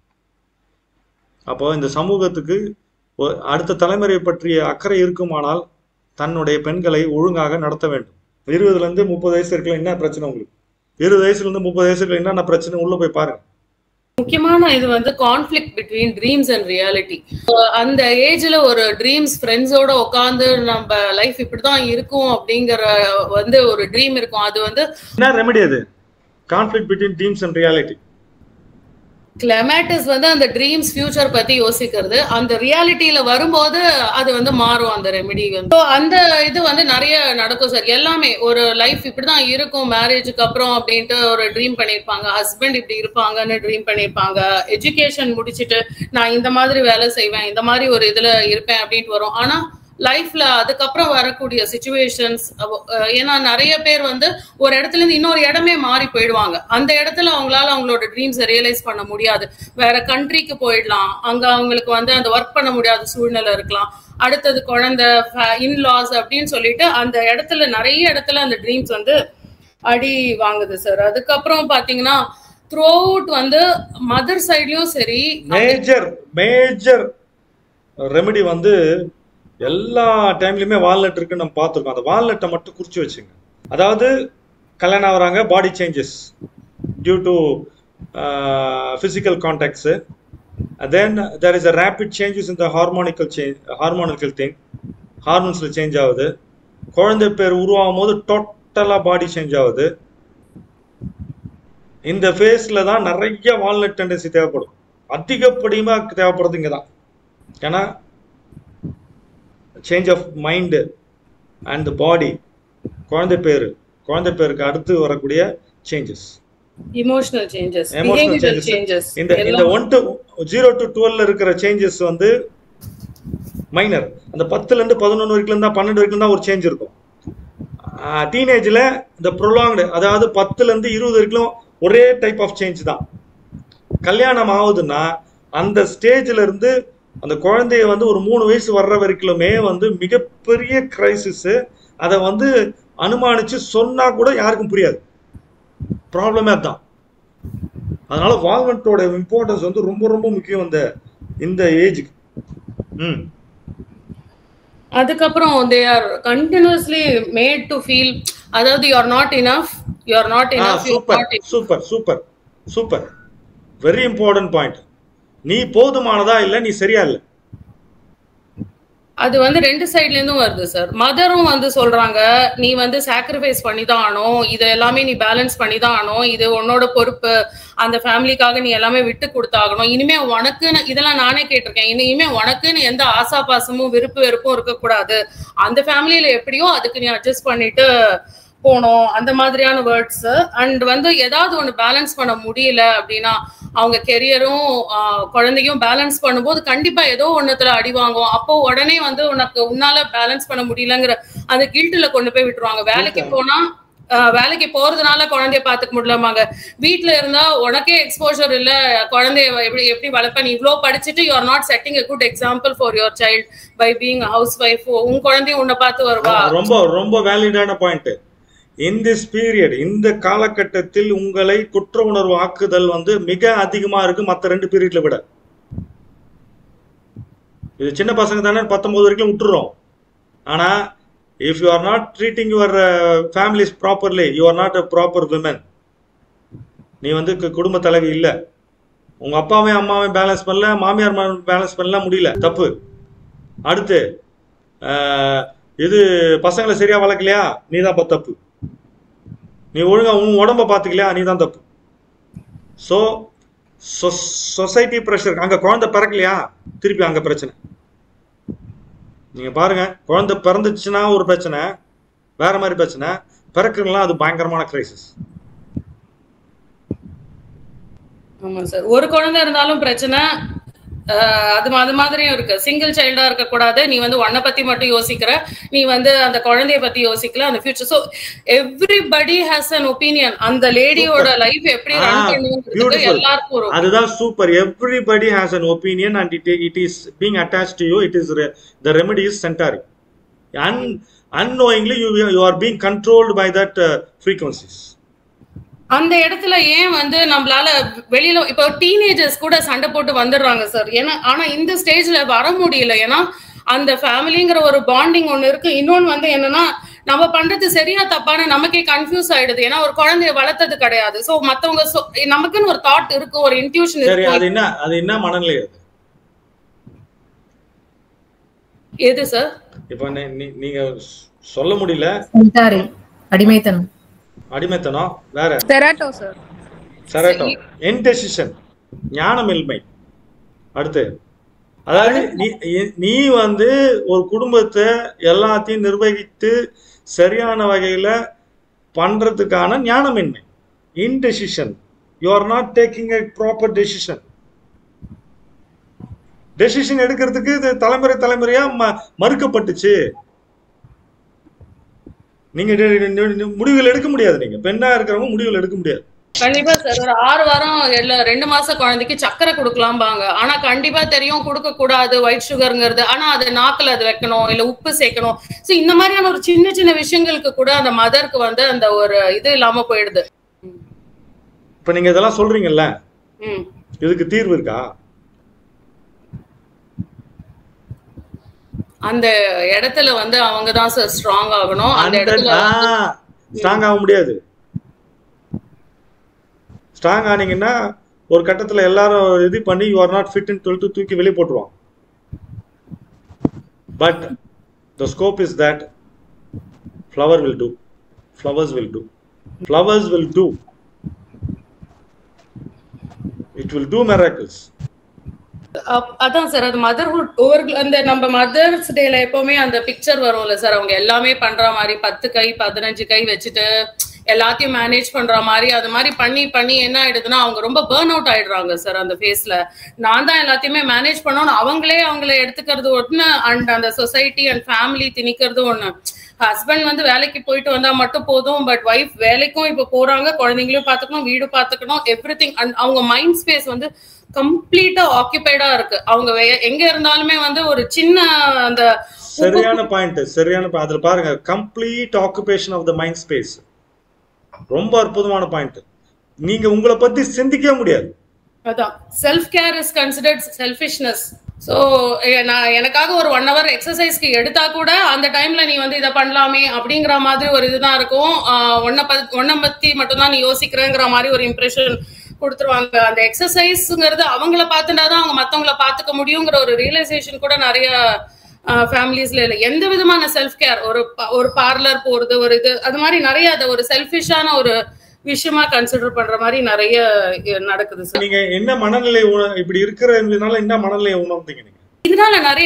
அப்போ இந்த சமூகத்துக்கு அடுத்த தலைமுறை பற்றிய அக்கறை இருக்குமானால் தன்னுடைய பெண்களை ஒழுங்காக நடத்த வேண்டும். இருபதுல இருந்து முப்பது வயசு இருக்கலாம் என்ன பிரச்சனை உங்களுக்கு? இருபது வயசுல இருந்து முப்பது வயசுல என்னென்ன பிரச்சனை உள்ள போய் பாருங்க. முக்கியமான இது வந்து conflict between dreams and reality. அந்த ஏஜ்ல ஒரு ட்ரீம்ஸ் ஃப்ரெண்ட்ஸோட உட்காந்து நம்ம லைஃப் இப்படிதான் இருக்கும் அப்படிங்கிற வந்து ஒரு ட்ரீம் இருக்கும். அது வந்து என்ன ரெமெடி? அது conflict between dreams and reality. Clematis வந்து அந்த ட்ரீம்ஸ் ஃபியூச்சர் பத்தி யோசிக்கிறது, அந்த ரியாலிட்டியில வரும்போது அது வந்து மாறும் அந்த ரெமெடி வந்து. ஸோ அந்த இது வந்து நிறைய நடக்கும் சார். எல்லாமே ஒரு லைஃப் இப்படிதான் இருக்கும் மேரேஜுக்கு அப்புறம் அப்படின்ட்டு ஒரு ட்ரீம் பண்ணியிருப்பாங்க, ஹஸ்பண்ட் இப்படி இருப்பாங்கன்னு ட்ரீம் பண்ணியிருப்பாங்க, எஜுகேஷன் முடிச்சுட்டு நான் இந்த மாதிரி வேலை செய்வேன், இந்த மாதிரி ஒரு இதுல இருப்பேன் அப்படின்ட்டு வரும். ஆனா லைஃப்ல அதுக்கப்புறம் வரக்கூடிய சிச்சுவேஷன்ஸ், ஏன்னா நிறைய பேர் வந்து ஒரு இடத்துல இருந்து இன்னொரு இடமே மாறி போயிடுவாங்க. அந்த இடத்துல அவங்களால அவங்களோட ட்ரீம்ஸை ரியலைஸ் பண்ண முடியாது. வேற கண்ட்ரிக்கு போயிடலாம், அங்க அவங்களுக்கு வந்து அந்த ஒர்க் பண்ண முடியாத சூழ்நிலை இருக்கலாம், அடுத்தது குழந்தை, இன்லாஸ் அப்படின்னு சொல்லிட்டு அந்த இடத்துல நிறைய இடத்துல அந்த ட்ரீம்ஸ் வந்து அடி வாங்குது சார். அதுக்கப்புறம் பாத்தீங்கன்னா த்ரூ அவுட் வந்து மதர் சைட்லயும் சரி மேஜர் மேஜர் ரெமெடி வந்து எல்லா டைம்லயுமே வால்நட் இருக்குன்னு நம்ம பார்த்துருக்கோம். அந்த வால்நட்டை மட்டும் குறிச்சு வச்சுங்க. அதாவது கல்யாணம் ஆகுறாங்க, body changes due to physical contacts, then there is a rapid changes in the hormonical change hormonical thing, ஹார்மோன்ஸில் சேஞ்ச் ஆகுது. குழந்தை பேர் உருவாகும் போது டோட்டலாக பாடி சேஞ்ச் ஆகுது. இந்த ஃபேஸில் தான் நிறைய வால்நட் டெண்டன்சி தேவைப்படும். அதிகப்படியாக தேவைப்படுறது இங்கே தான். ஏன்னா change of mind and body, குழந்தை பேர், குழந்தை பேருக்கு அடுத்து வரக்கூடிய changes, emotional changes, emotional changes. இந்த இந்த ஒன் டு ஜீரோ டு டுவெல்ல இருக்கிற சேஞ்சஸ் வந்து மைனர். அந்த பத்துல இருந்து பதினொன்று வரைக்கும் தான், பன்னெண்டு வரைக்கும் தான் ஒரு சேஞ்ச் இருக்கும். டீனேஜ்ல இந்த ப்ரொலாங்டு, அதாவது பத்துல இருந்து இருபது வரைக்கும் ஒரே டைப் ஆஃப் சேஞ்ச் தான். கல்யாணம் ஆகுதுன்னா அந்த ஸ்டேஜ்ல இருந்து அந்த குழந்தைய வந்து ஒரு மூணு வயசு வர்ற வரைக்குமே வந்து மிகப்பெரிய கிரைசிஸ். அதை வந்து அனுமானிச்சு சொன்னா கூட யாருக்கும் புரியாது. ப்ராப்ளமே அதுதான். அதனால வால்நட்டோட இம்பார்ட்டன்ஸ் வந்து ரொம்ப ரொம்ப முக்கியம் இந்த இந்த ஏஜுக்கு. ம் அதுக்கப்புறம் they are continuously made to feel, அதாவது you are not enough, you are not enough, you are not enough. Super super super, very important point. நீ போதுமானதா இல்ல, நீ சரியா இல்ல. அது வந்து ரெண்டு சைட்ல இருந்தும் வருது சார். மதரும் வந்து சொல்றாங்க, நீ வந்து சாக்ரிஃபைஸ் பண்ணி தான் ஆகணும், இது எல்லாமே நீ பேலன்ஸ் பண்ணி தான் ஆகணும், இது உன்னோட பொறுப்பு, அந்த ஃபேமிலிக்காக நீ எல்லாமே விட்டு கொடுத்தாகணும், இனிமே உனக்குன்னு, இதெல்லாம் நானே கேட்டிருக்கேன், இனிமே உனக்குன்னு எந்த ஆசா பாசமும் விருப்பு வெறுப்பும் இருக்கக்கூடாது, அந்த ஃபேமிலியில எப்படியோ அதுக்கு நீ அட்ஜஸ்ட் பண்ணிட்டு போனோம், அந்த மாதிரியான வேர்ட்ஸ். அண்ட் வந்து ஏதாவது ஒன்று பேலன்ஸ் பண்ண முடியல அப்படின்னா அவங்க கெரியரும் குழந்தையும் பேலன்ஸ் பண்ணும்போது கண்டிப்பா ஏதோ ஒன்னுத்துல அடி வாங்கும். அப்போ உடனே வந்து உனக்கு உன்னால பேலன்ஸ் பண்ண முடியலங்கிற அந்த கில்ட்டுல கொண்டு போய் விட்டுருவாங்க. வேலைக்கு போனா வேலைக்கு போறதுனால குழந்தைய பாத்துக்க முடியலமாங்க, வீட்டுல இருந்தா உனக்கே எக்ஸ்போஷர் இல்ல, குழந்தைய எப்படி எப்படி வளர்ப்ப, நீ இவ்வளவு படிச்சுட்டு you are not setting a good example for your child by being a housewife. உன் குழந்தைய உன்னை பார்த்து வருவா. ரொம்ப ரொம்ப வேலிடான பாயிண்ட். இன் திஸ் பீரியட், இந்த காலகட்டத்தில் உங்களை குற்ற உணர்வு ஆக்குதல் வந்து மிக அதிகமா இருக்கு மற்ற ரெண்டு பீரியட்ல விட. இது சின்ன பசங்க தானே பத்தொன்பது வரைக்கும் விட்டுறோம். ஆனா if you are not treating your families properly, you are not a proper women. நீ வந்து குடும்ப தலைவி இல்லை. உங்க அப்பாவையும் அம்மாவையும் பேலன்ஸ் பண்ணல, மாமியார் பேலன்ஸ் பண்ணல, முடியல, தப்பு. அடுத்து இது பசங்களை சரியா வளர்க்கலையா, நீ தான் தப்பு. நீ ஒழுங்கா உன் உடம்ப பாத்துக்கலையா, நீ தான் தப்பு. ஸோ சொசைட்டி ப்ரெஷர், அங்க குழந்தை பிறக்கலையா, திருப்பி அங்க பிரச்சனை. நீங்க பாருங்க, குழந்தை பிறந்துச்சுன்னா ஒரு பிரச்சனை, வேற மாதிரி பிரச்சனை, பிறக்குலாம் அது பயங்கரமான கிரைசிஸ். ஆமா சார், ஒரு குழந்தை இருந்தாலும் பிரச்சனை, அது அது மாதிரியும் இருக்கு. சிங்கிள் சைல்டா இருக்க கூடாது, நீ வந்து உன்னை பத்தி மட்டும் யோசிக்கிற, நீ வந்து அந்த குழந்தைய பத்தி யோசிக்கல, அந்த future. So everybody has an opinion. அந்த லேடியோட லைஃப் எப்படி ரன் பண்ணுங்கிறது எல்லாருக்கும். அதுதான் super. Everybody has an opinion and it it is being attached to you. It is the remedy is centering. Un unknowingly you you are being controlled by that uh, frequencies. அந்த இடத்துல ஏன் வந்து நம்மளால வெளியில இப்போ டீனேஜர்ஸ் கூட சண்டை போட்டு வந்துடுறாங்க சார். ஏன்னா ஆனா இந்த ஸ்டேஜ்ல வர முடியல. ஏன்னா அந்த ஃபேமிலிங்கிற ஒரு பாண்டிங் ஒண்ணு இருக்கு. இன்னொன்னு வந்து என்னன்னா, நம்ம பண்றது சரியா தப்பான நமக்கே கன்ஃபியூஸ் ஆயிடுது. ஏன்னா ஒரு குழந்தைய வளர்த்தது கிடையாது. சோ மத்தவங்க நமக்குன்னு ஒரு தாட் இருக்கு, ஒரு இன்ட்யூஷன் இருக்கு. அது என்ன அது என்ன மனநிலை அது? எது சார்? இப்போ நீங்க சொல்ல முடியல. அடிமைத்தனம் அடிமைத்தனம் வேற. Cerato sir. Cerato indecision. ஞானமின்மை. அடுத்து அதாவது நீ நீ வந்து ஒரு குடும்பத்தை எல்லாத்தையும் நிர்வகித்து சரியான வகையில பண்றதுக்கான ஞானமின்மை. Indecision. You are not taking a proper decision. Decision எடுக்கிறதுக்கு இது தலைமுறை தலைமுறையா மறுக்கப்பட்டுச்சு. நீங்க முடிவுகள் எடுக்க முடியாது. நீங்க பெண்ணா இருக்கிறவங்க முடிவுகள் எடுக்க முடியாது. கண்டிப்பா சார். ஒரு ஆறு வாரம் இல்ல ரெண்டு மாச குழந்தைக்கு சக்கரை கொடுக்கலாம்பாங்க. ஆனா கண்டிப்பா தெரியும் கொடுக்க கூடாது ஒயிட் சுகர்ங்கிறது. ஆனா அது நாக்குல அது வைக்கணும், இல்ல உப்பு சேர்க்கணும். சோ இந்த மாதிரியான ஒரு சின்ன சின்ன விஷயங்களுக்கு கூட அந்த மதருக்கு வந்து அந்த ஒரு இது இல்லாம போயிடுது. இப்ப நீங்க இதெல்லாம் சொல்றீங்கல்ல, இதுக்கு தீர்வு இருக்கா? அந்த இடத்துல வந்து அவங்க தான் சார் ஸ்ட்ராங் ஆகணும். அந்த இடத்துல ஸ்ட்ராங் ஆக முடியாது. ஸ்ட்ராங் ஆனீங்கன்னா ஒரு கட்டத்துல எல்லாரும் இது பண்ணி யூ ஆர் நாட் ஃபிட்னு சொல்லிட்டு தூக்கி வெளியே போட்டுருவாங்க. But the scope is that flower will do, flowers will do, flowers will do, it will do miracles. அதான் சார், அது மதர்ஹுட் ஒவ்வொரு அந்த நம்ம மதர்ஸ் டேல எப்பவுமே அந்த பிக்சர் வரும்ல சார், அவங்க எல்லாமே பண்ற மாதிரி பத்து கை பதினஞ்சு கை வச்சுட்டு எல்லாத்தையும் மேனேஜ் பண்ற மாதிரி அது மாதிரி பண்ணி பண்ணி என்ன ஆயிடுதுன்னா அவங்க ரொம்ப பேர்ன் அவுட் ஆயிடுறாங்க சார். அந்த ஃபேஸ்ல நான் தான் எல்லாத்தையுமே மேனேஜ் பண்ணணும், அவங்களே அவங்கள எடுத்துக்கிறது ஒண்ணு, அண்ட் அந்த சொசைட்டி அண்ட் ஃபேமிலி திணிக்கிறது ஒண்ணு. ஹஸ்பண்ட் வந்து வேலைக்கு போயிட்டு வந்தா மட்டும் போதும், பட் ஒய்ஃப் வேலைக்கும் இப்ப போறாங்க, குழந்தைங்களையும் பாத்துக்கணும், வீடு பாத்துக்கணும், எவ்ரி திங். அண்ட் அவங்க மைண்ட் ஸ்பேஸ் வந்து கம்ப்ளீட்டா ஆக்கியபைடா இருக்கு. அவங்க எங்க இருந்தாலுமே வந்து ஒரு சின்ன அந்த சரியான பாயிண்ட் சரியான அதுல பாருங்க, complete occupation of the mind space. ரொம்ப அற்புதமான பாயிண்ட். நீங்க உங்களை பத்தி சிந்திக்கவே முடியாது. அதான் self care is considered selfishness. So நான் எனக்காக ஒரு ஒன் ஹவர் எக்ஸசைஸ்க்கு எடுத்தா கூட அந்த டைம்ல நீ வந்து இதை பண்ணலாமே அப்படிங்கிற மாதிரி ஒரு இதுதான் இருக்கும். ஒன்ன பத்தி ஒன்ன பத்தி மட்டும் தான் நீ யோசிக்கிறேங்கிற மாதிரி ஒரு இம்ப்ரெஷன் கொடுத்துருவாங்க. அந்த எக்ஸசைஸ்ங்கிறது அவங்கள பார்த்துட்டாதான் அவங்க மத்தவங்கள பாத்துக்க முடியுங்கிற ஒரு ரியலைசேஷன் கூட நிறைய ஃபேமிலிஸ்ல இல்ல. எந்த விதமான செல்ஃப் கேர், ஒரு ஒரு பார்லர் போறது, ஒரு இது அது மாதிரி நிறைய அதை ஒரு செல்ஃபிஷான ஒரு விஷயமா கன்சிடர் பண்ற மாதிரி நிறைய நடக்குது சார். நீங்க என்ன மனநிலை இப்படி இருக்கிறதுனால என்ன மனநிலையை உணர்ந்தீங்க நீங்க? இதனால நிறைய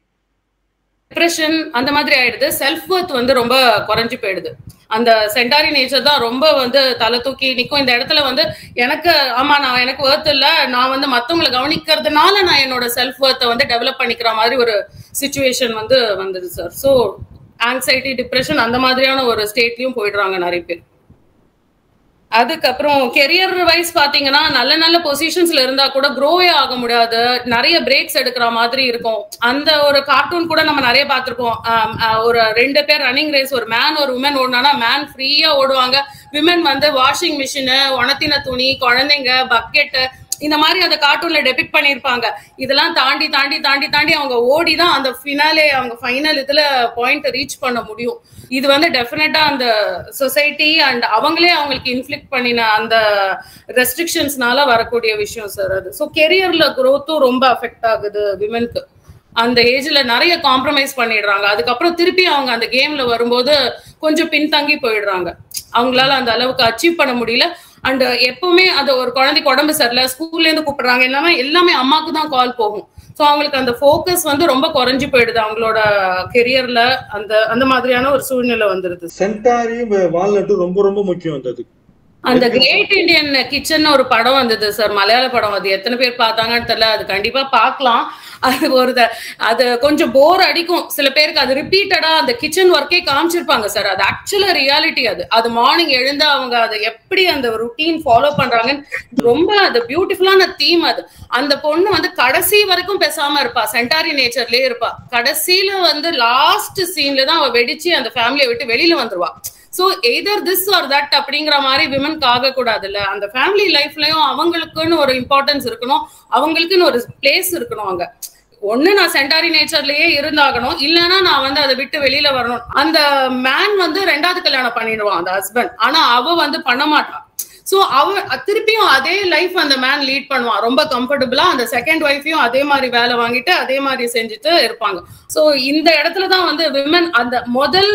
டிப்ரெஷன் அந்த மாதிரி ஆயிடுது. செல்ஃப் வொர்த் வந்து ரொம்ப குறைஞ்சு போயிடுது. அந்த சென்டாரி நேச்சர் தான் ரொம்ப வந்து தலை தூக்கி நிற்கும் இந்த இடத்துல. வந்து எனக்கு ஆமா நான் எனக்கு வொர்த் இல்ல, நான் வந்து மத்தவங்களை கவனிக்கிறதுனால நான் என்னோட செல்ஃப் வொர்த்தை வந்து டெவலப் பண்ணிக்கிற மாதிரி ஒரு சிச்சுவேஷன் வந்து வந்தது சார். ஸோ ஆங்ஸைட்டி, டிப்ரெஷன் அந்த மாதிரியான ஒரு ஸ்டேட்லயும் போயிடுறாங்க நிறைய பேர். அதுக்கப்புறம் கெரியர் வைஸ் பாத்தீங்கன்னா நல்ல நல்ல பொசிஷன்ஸ்ல இருந்தா கூட க்ரோவே ஆக முடியாது, நிறைய பிரேக்ஸ் எடுக்கிற மாதிரி இருக்கும். அந்த ஒரு கார்ட்டூன் கூட நம்ம நிறைய பார்த்திருப்போம். ஒரு ரெண்டு பேர் ரன்னிங் ரேஸ், ஒரு மேன் ஒரு உமன் ஓடுனா மேன் ஃப்ரீயா ஓடுவாங்க, விமன் வந்து வாஷிங் மிஷினு, உணத்தின துணி, குழந்தைங்க, பக்கெட்டு, இந்த மாதிரி அந்த கார்ட்டூன்ல டெபிக் பண்ணிருப்பாங்க. இதெல்லாம் தாண்டி தாண்டி தாண்டி தாண்டி அவங்க ஓடிதான் அந்த ஃபினாலே அவங்க ஃபைனல் இதுல பாயிண்ட் ரீச் பண்ண முடியும். இது வந்து டெஃபினட்டா அந்த சொசைட்டி அண்ட் அவங்களே அவங்களுக்கு இன்ஃபிளிக்ட் பண்ணின அந்த ரெஸ்ட்ரிக்ஷன்ஸ்னால வரக்கூடிய விஷயம் சார் அது. ஸோ கெரியர்ல க்ரோத்தும் ரொம்ப அஃபெக்ட் ஆகுது விமென்க்கு. அந்த ஏஜ்ல நிறைய காம்ப்ரமைஸ் பண்ணிடுறாங்க. அதுக்கப்புறம் திருப்பி அவங்க அந்த கேம்ல வரும்போது கொஞ்சம் பின்தங்கி போயிடுறாங்க. அவங்களால அந்த அளவுக்கு அச்சீவ் பண்ண முடியல. அண்ட் எப்பவுமே அந்த ஒரு குழந்தைக்கு உடம்பு சரியில்லை, ஸ்கூல்ல இருந்து கூப்பிடுறாங்க, எல்லாமே எல்லாமே அம்மாவுக்கு தான் கால் போகும். ஸோ அவங்களுக்கு அந்த ஃபோக்கஸ் வந்து ரொம்ப குறைஞ்சு போயிடுது அவங்களோட கெரியர்ல. அந்த அந்த மாதிரியான ஒரு சூழ்நிலை வந்துருது. சென்டாரியும் வால்நட்டும் ரொம்ப ரொம்ப முக்கியம். வந்தது அந்த கிரேட் இண்டியன் கிச்சன் ஒரு படம் வந்தது சார், மலையாள படம். அது எத்தனை பேர் பார்த்தாங்கன்னு தெரியல, அது கண்டிப்பா பார்க்கலாம். அது ஒரு அது கொஞ்சம் போர் அடிக்கும் சில பேருக்கு. அது ரிப்பீட்டடா அந்த கிச்சன் ஒர்க்கே காமிச்சிருப்பாங்க சார். அது ஆக்சுவலா ரியாலிட்டி. அது அது மார்னிங் எழுந்தா அவங்க அதை எப்படி அந்த ருட்டீன் ஃபாலோ பண்றாங்கன்னு ரொம்ப அது பியூட்டிஃபுல்லான தீம். அது அந்த பொண்ணு வந்து கடைசி வரைக்கும் பேசாம இருப்பா, சென்டாரி நேச்சர்லயே இருப்பா. கடைசியில வந்து லாஸ்ட் சீன்ல தான் அவ வெடிச்சு அந்த ஃபேமிலியை விட்டு வெளியில வந்துருவா. So either this or that அப்படிங்கிற மாதிரி விமனுக்கு ஆக கூடாதுல்ல. அந்த ஃபேமிலி லைஃப்லயும் அவங்களுக்குன்னு ஒரு இம்பார்ட்டன்ஸ் இருக்கணும், அவங்களுக்குன்னு ஒரு பிளேஸ் இருக்கணும். அங்க ஒண்ணு நான் சென்டாரி நேச்சர்லயே இருந்தாகணும், இல்லைன்னா நான் வந்து அதை விட்டு வெளியில வரணும். அந்த மேன் வந்து ரெண்டாவது கல்யாணம் பண்ணிடுவான் அந்த ஹஸ்பண்ட், ஆனா அவ வந்து பண்ண மாட்டான். சோ அவ திருப்பியும் அதே லைஃப் அந்த மேன் லீட் பண்ணுவான் ரொம்ப கம்ஃபர்டபுளா. அந்த செகண்ட் ஒய்ஃபையும் அதே மாதிரி வேலை வாங்கிட்டு அதே மாதிரி செஞ்சுட்டு இருப்பாங்க. சோ இந்த இடத்துலதான் வந்து விமன் அந்த முதல்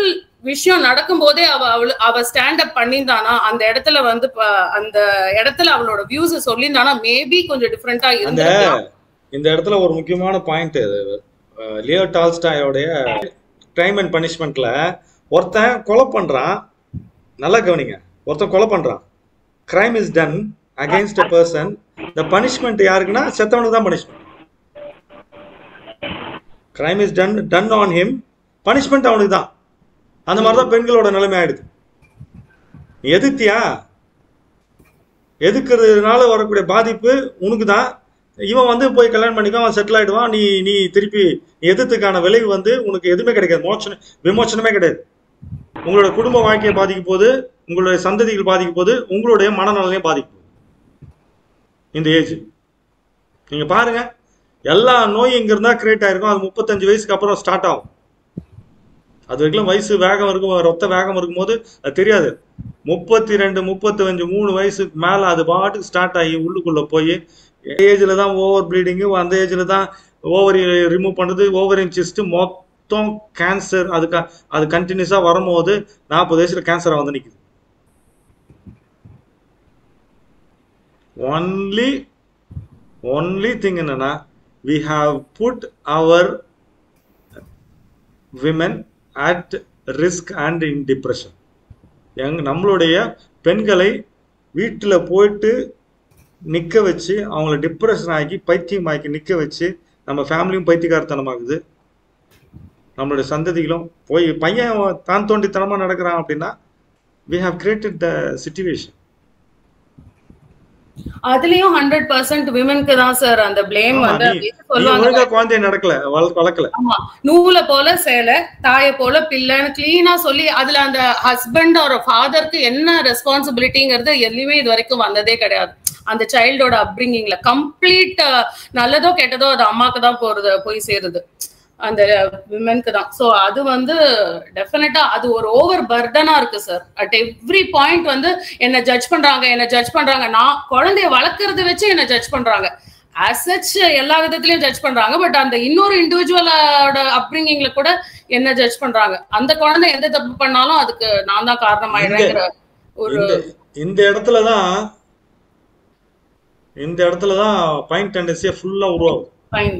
விஷயம் நடக்கும் போதே அவ அவளு அவ ஸ்டாண்ட் அப் பண்ணியிருந்தானா, அந்த இடத்துல வந்து அந்த இடத்துல அவளோட வியூஸ் சொல்லியிருந்தானா மேபி கொஞ்சம் டிஃப்ரெண்டா இருந்திருக்கலாம். இந்த இடத்துல ஒரு முக்கியமான பாயிண்ட், லியோ டால்ஸ்டாயோடைய கிரைம் அண்ட் பனிஷ்மெண்ட்ல ஒருத்தன் கொலை பண்றான், நல்லா கவனிங்க, ஒருத்தன் கொலை பண்றான், crime is done against a person, the punishment யாருக்குன்னா செத்தவனுக்கு தான் punishment. Crime is done done on him, punishment அவனுக்கு தான். அந்த மாதிரிதான் பெண்களோட நிலைமை ஆயிடுது. நீ எதிர்த்தியா, எதுக்குறதுனால வரக்கூடிய பாதிப்பு உனக்கு தான். இவன் வந்து போய் கல்யாணம் பண்ணிக்கோ, அவன் செட்டில் ஆயிடுவான், நீ நீ திருப்பி எதிர்த்துக்கான விளைவு வந்து உனக்கு எதுவுமே கிடைக்காது, மோச்சன விமோச்சனமே கிடையாது. உங்களோட குடும்ப வாழ்க்கையை பாதிக்கும் போது, உங்களுடைய சந்ததிகள் பாதிக்கும் போது, உங்களுடைய மனநலனையும் பாதிக்கும் இந்த ஏஜ். நீங்க பாருங்க, எல்லா நோயும் இங்க இருந்தா கிரியேட் ஆயிருக்கும், அது முப்பத்தஞ்சு வயசுக்கு அப்புறம் ஸ்டார்ட் ஆகும். அது வரைக்கும் வயசு வேகம் இருக்கும், ரத்த வேகம் இருக்கும் போது அது தெரியாது. முப்பத்தி ரெண்டு முப்பத்தி அஞ்சு மூணு வயசுக்கு மேல அது பாட்டுக்கு ஸ்டார்ட் ஆகி உள்ளுக்குள்ள போய் ஏஜ்ல தான் ஓவர் ப்ளீடிங்கு, அந்த ஏஜ்ல தான் ஓவரி ரிமூவ் பண்றது, ஓவரின் சிஸ்ட் மொத்தம் கேன்சர். அதுக்கு அது கண்டினியூஸா வரும்போது நாற்பது வயசுல கேன்சரா வந்து நிக்குது. ஒன்லி ஒன்லி திங் என்னன்னா, we have put our women at risk and in depression. எங்க நம்மளுடைய பெண்களை வீட்டில் போயிட்டு நிற்க வச்சு அவங்கள டிப்ரெஷன் ஆக்கி பைத்தியமாக்கி நிற்க வச்சு நம்ம ஃபேமிலியும் பைத்தியக்காரத்தனமாகுது, நம்மளுடைய சந்ததிகளும் போய் பையன் தான் தோண்டித்தனமாக நடக்கிறான் அப்படின்னா we have created the situation. அதுலயும் ஹண்ட்ரட் பர்சன்ட் விமனுக்கு தான் சார் அந்த பிளேம் வந்து சொல்லுவாங்க. குழந்தைய நடக்கல, வளர்க்கல. ஆமா, நூலை போல சேலை, தாயை போல பிள்ளைன்னு கிளீனா சொல்லி அதுல அந்த ஹஸ்பண்ட் ஒரு ஃபாதருக்கு என்ன ரெஸ்பான்சிபிலிட்டிங்கிறது எதுவுமே இது வரைக்கும் வந்ததே கிடையாது. அந்த சைல்டோட அப்ரிங்கிங்ல கம்ப்ளீட் நல்லதோ கெட்டதோ அது அம்மாக்கு தான் போறது, போய் சேருது அந்த விமென்க்கு தான். ஸோ அது வந்து டெஃபினட்டா அது ஒரு ஓவர் பர்டனா இருக்கு சார். அட் எவ்ரி பாயிண்ட் வந்து என்ன ஜட்ஜ் பண்றாங்க, என்ன ஜட்ஜ் பண்றாங்க. நான் குழந்தைய வளர்க்கறது வச்சு என்ன ஜட்ஜ் பண்றாங்க, ஆஸ் சச் எல்லா விதத்திலயும் ஜட்ஜ் பண்றாங்க. பட் அந்த இன்னொரு இண்டிவிஜுவலோட அப்ரிங்கிங்ல கூட என்ன ஜட்ஜ் பண்றாங்க. அந்த குழந்தை எந்த தப்பு பண்ணாலும் அதுக்கு நான் தான் காரணம் ஆயிடுறேங்கிற ஒரு இந்த இடத்துலதான் இந்த இடத்துலதான் பாயிண்ட் டெண்டன்சியா ஃபுல்லா உருவாகும். ஃபைன்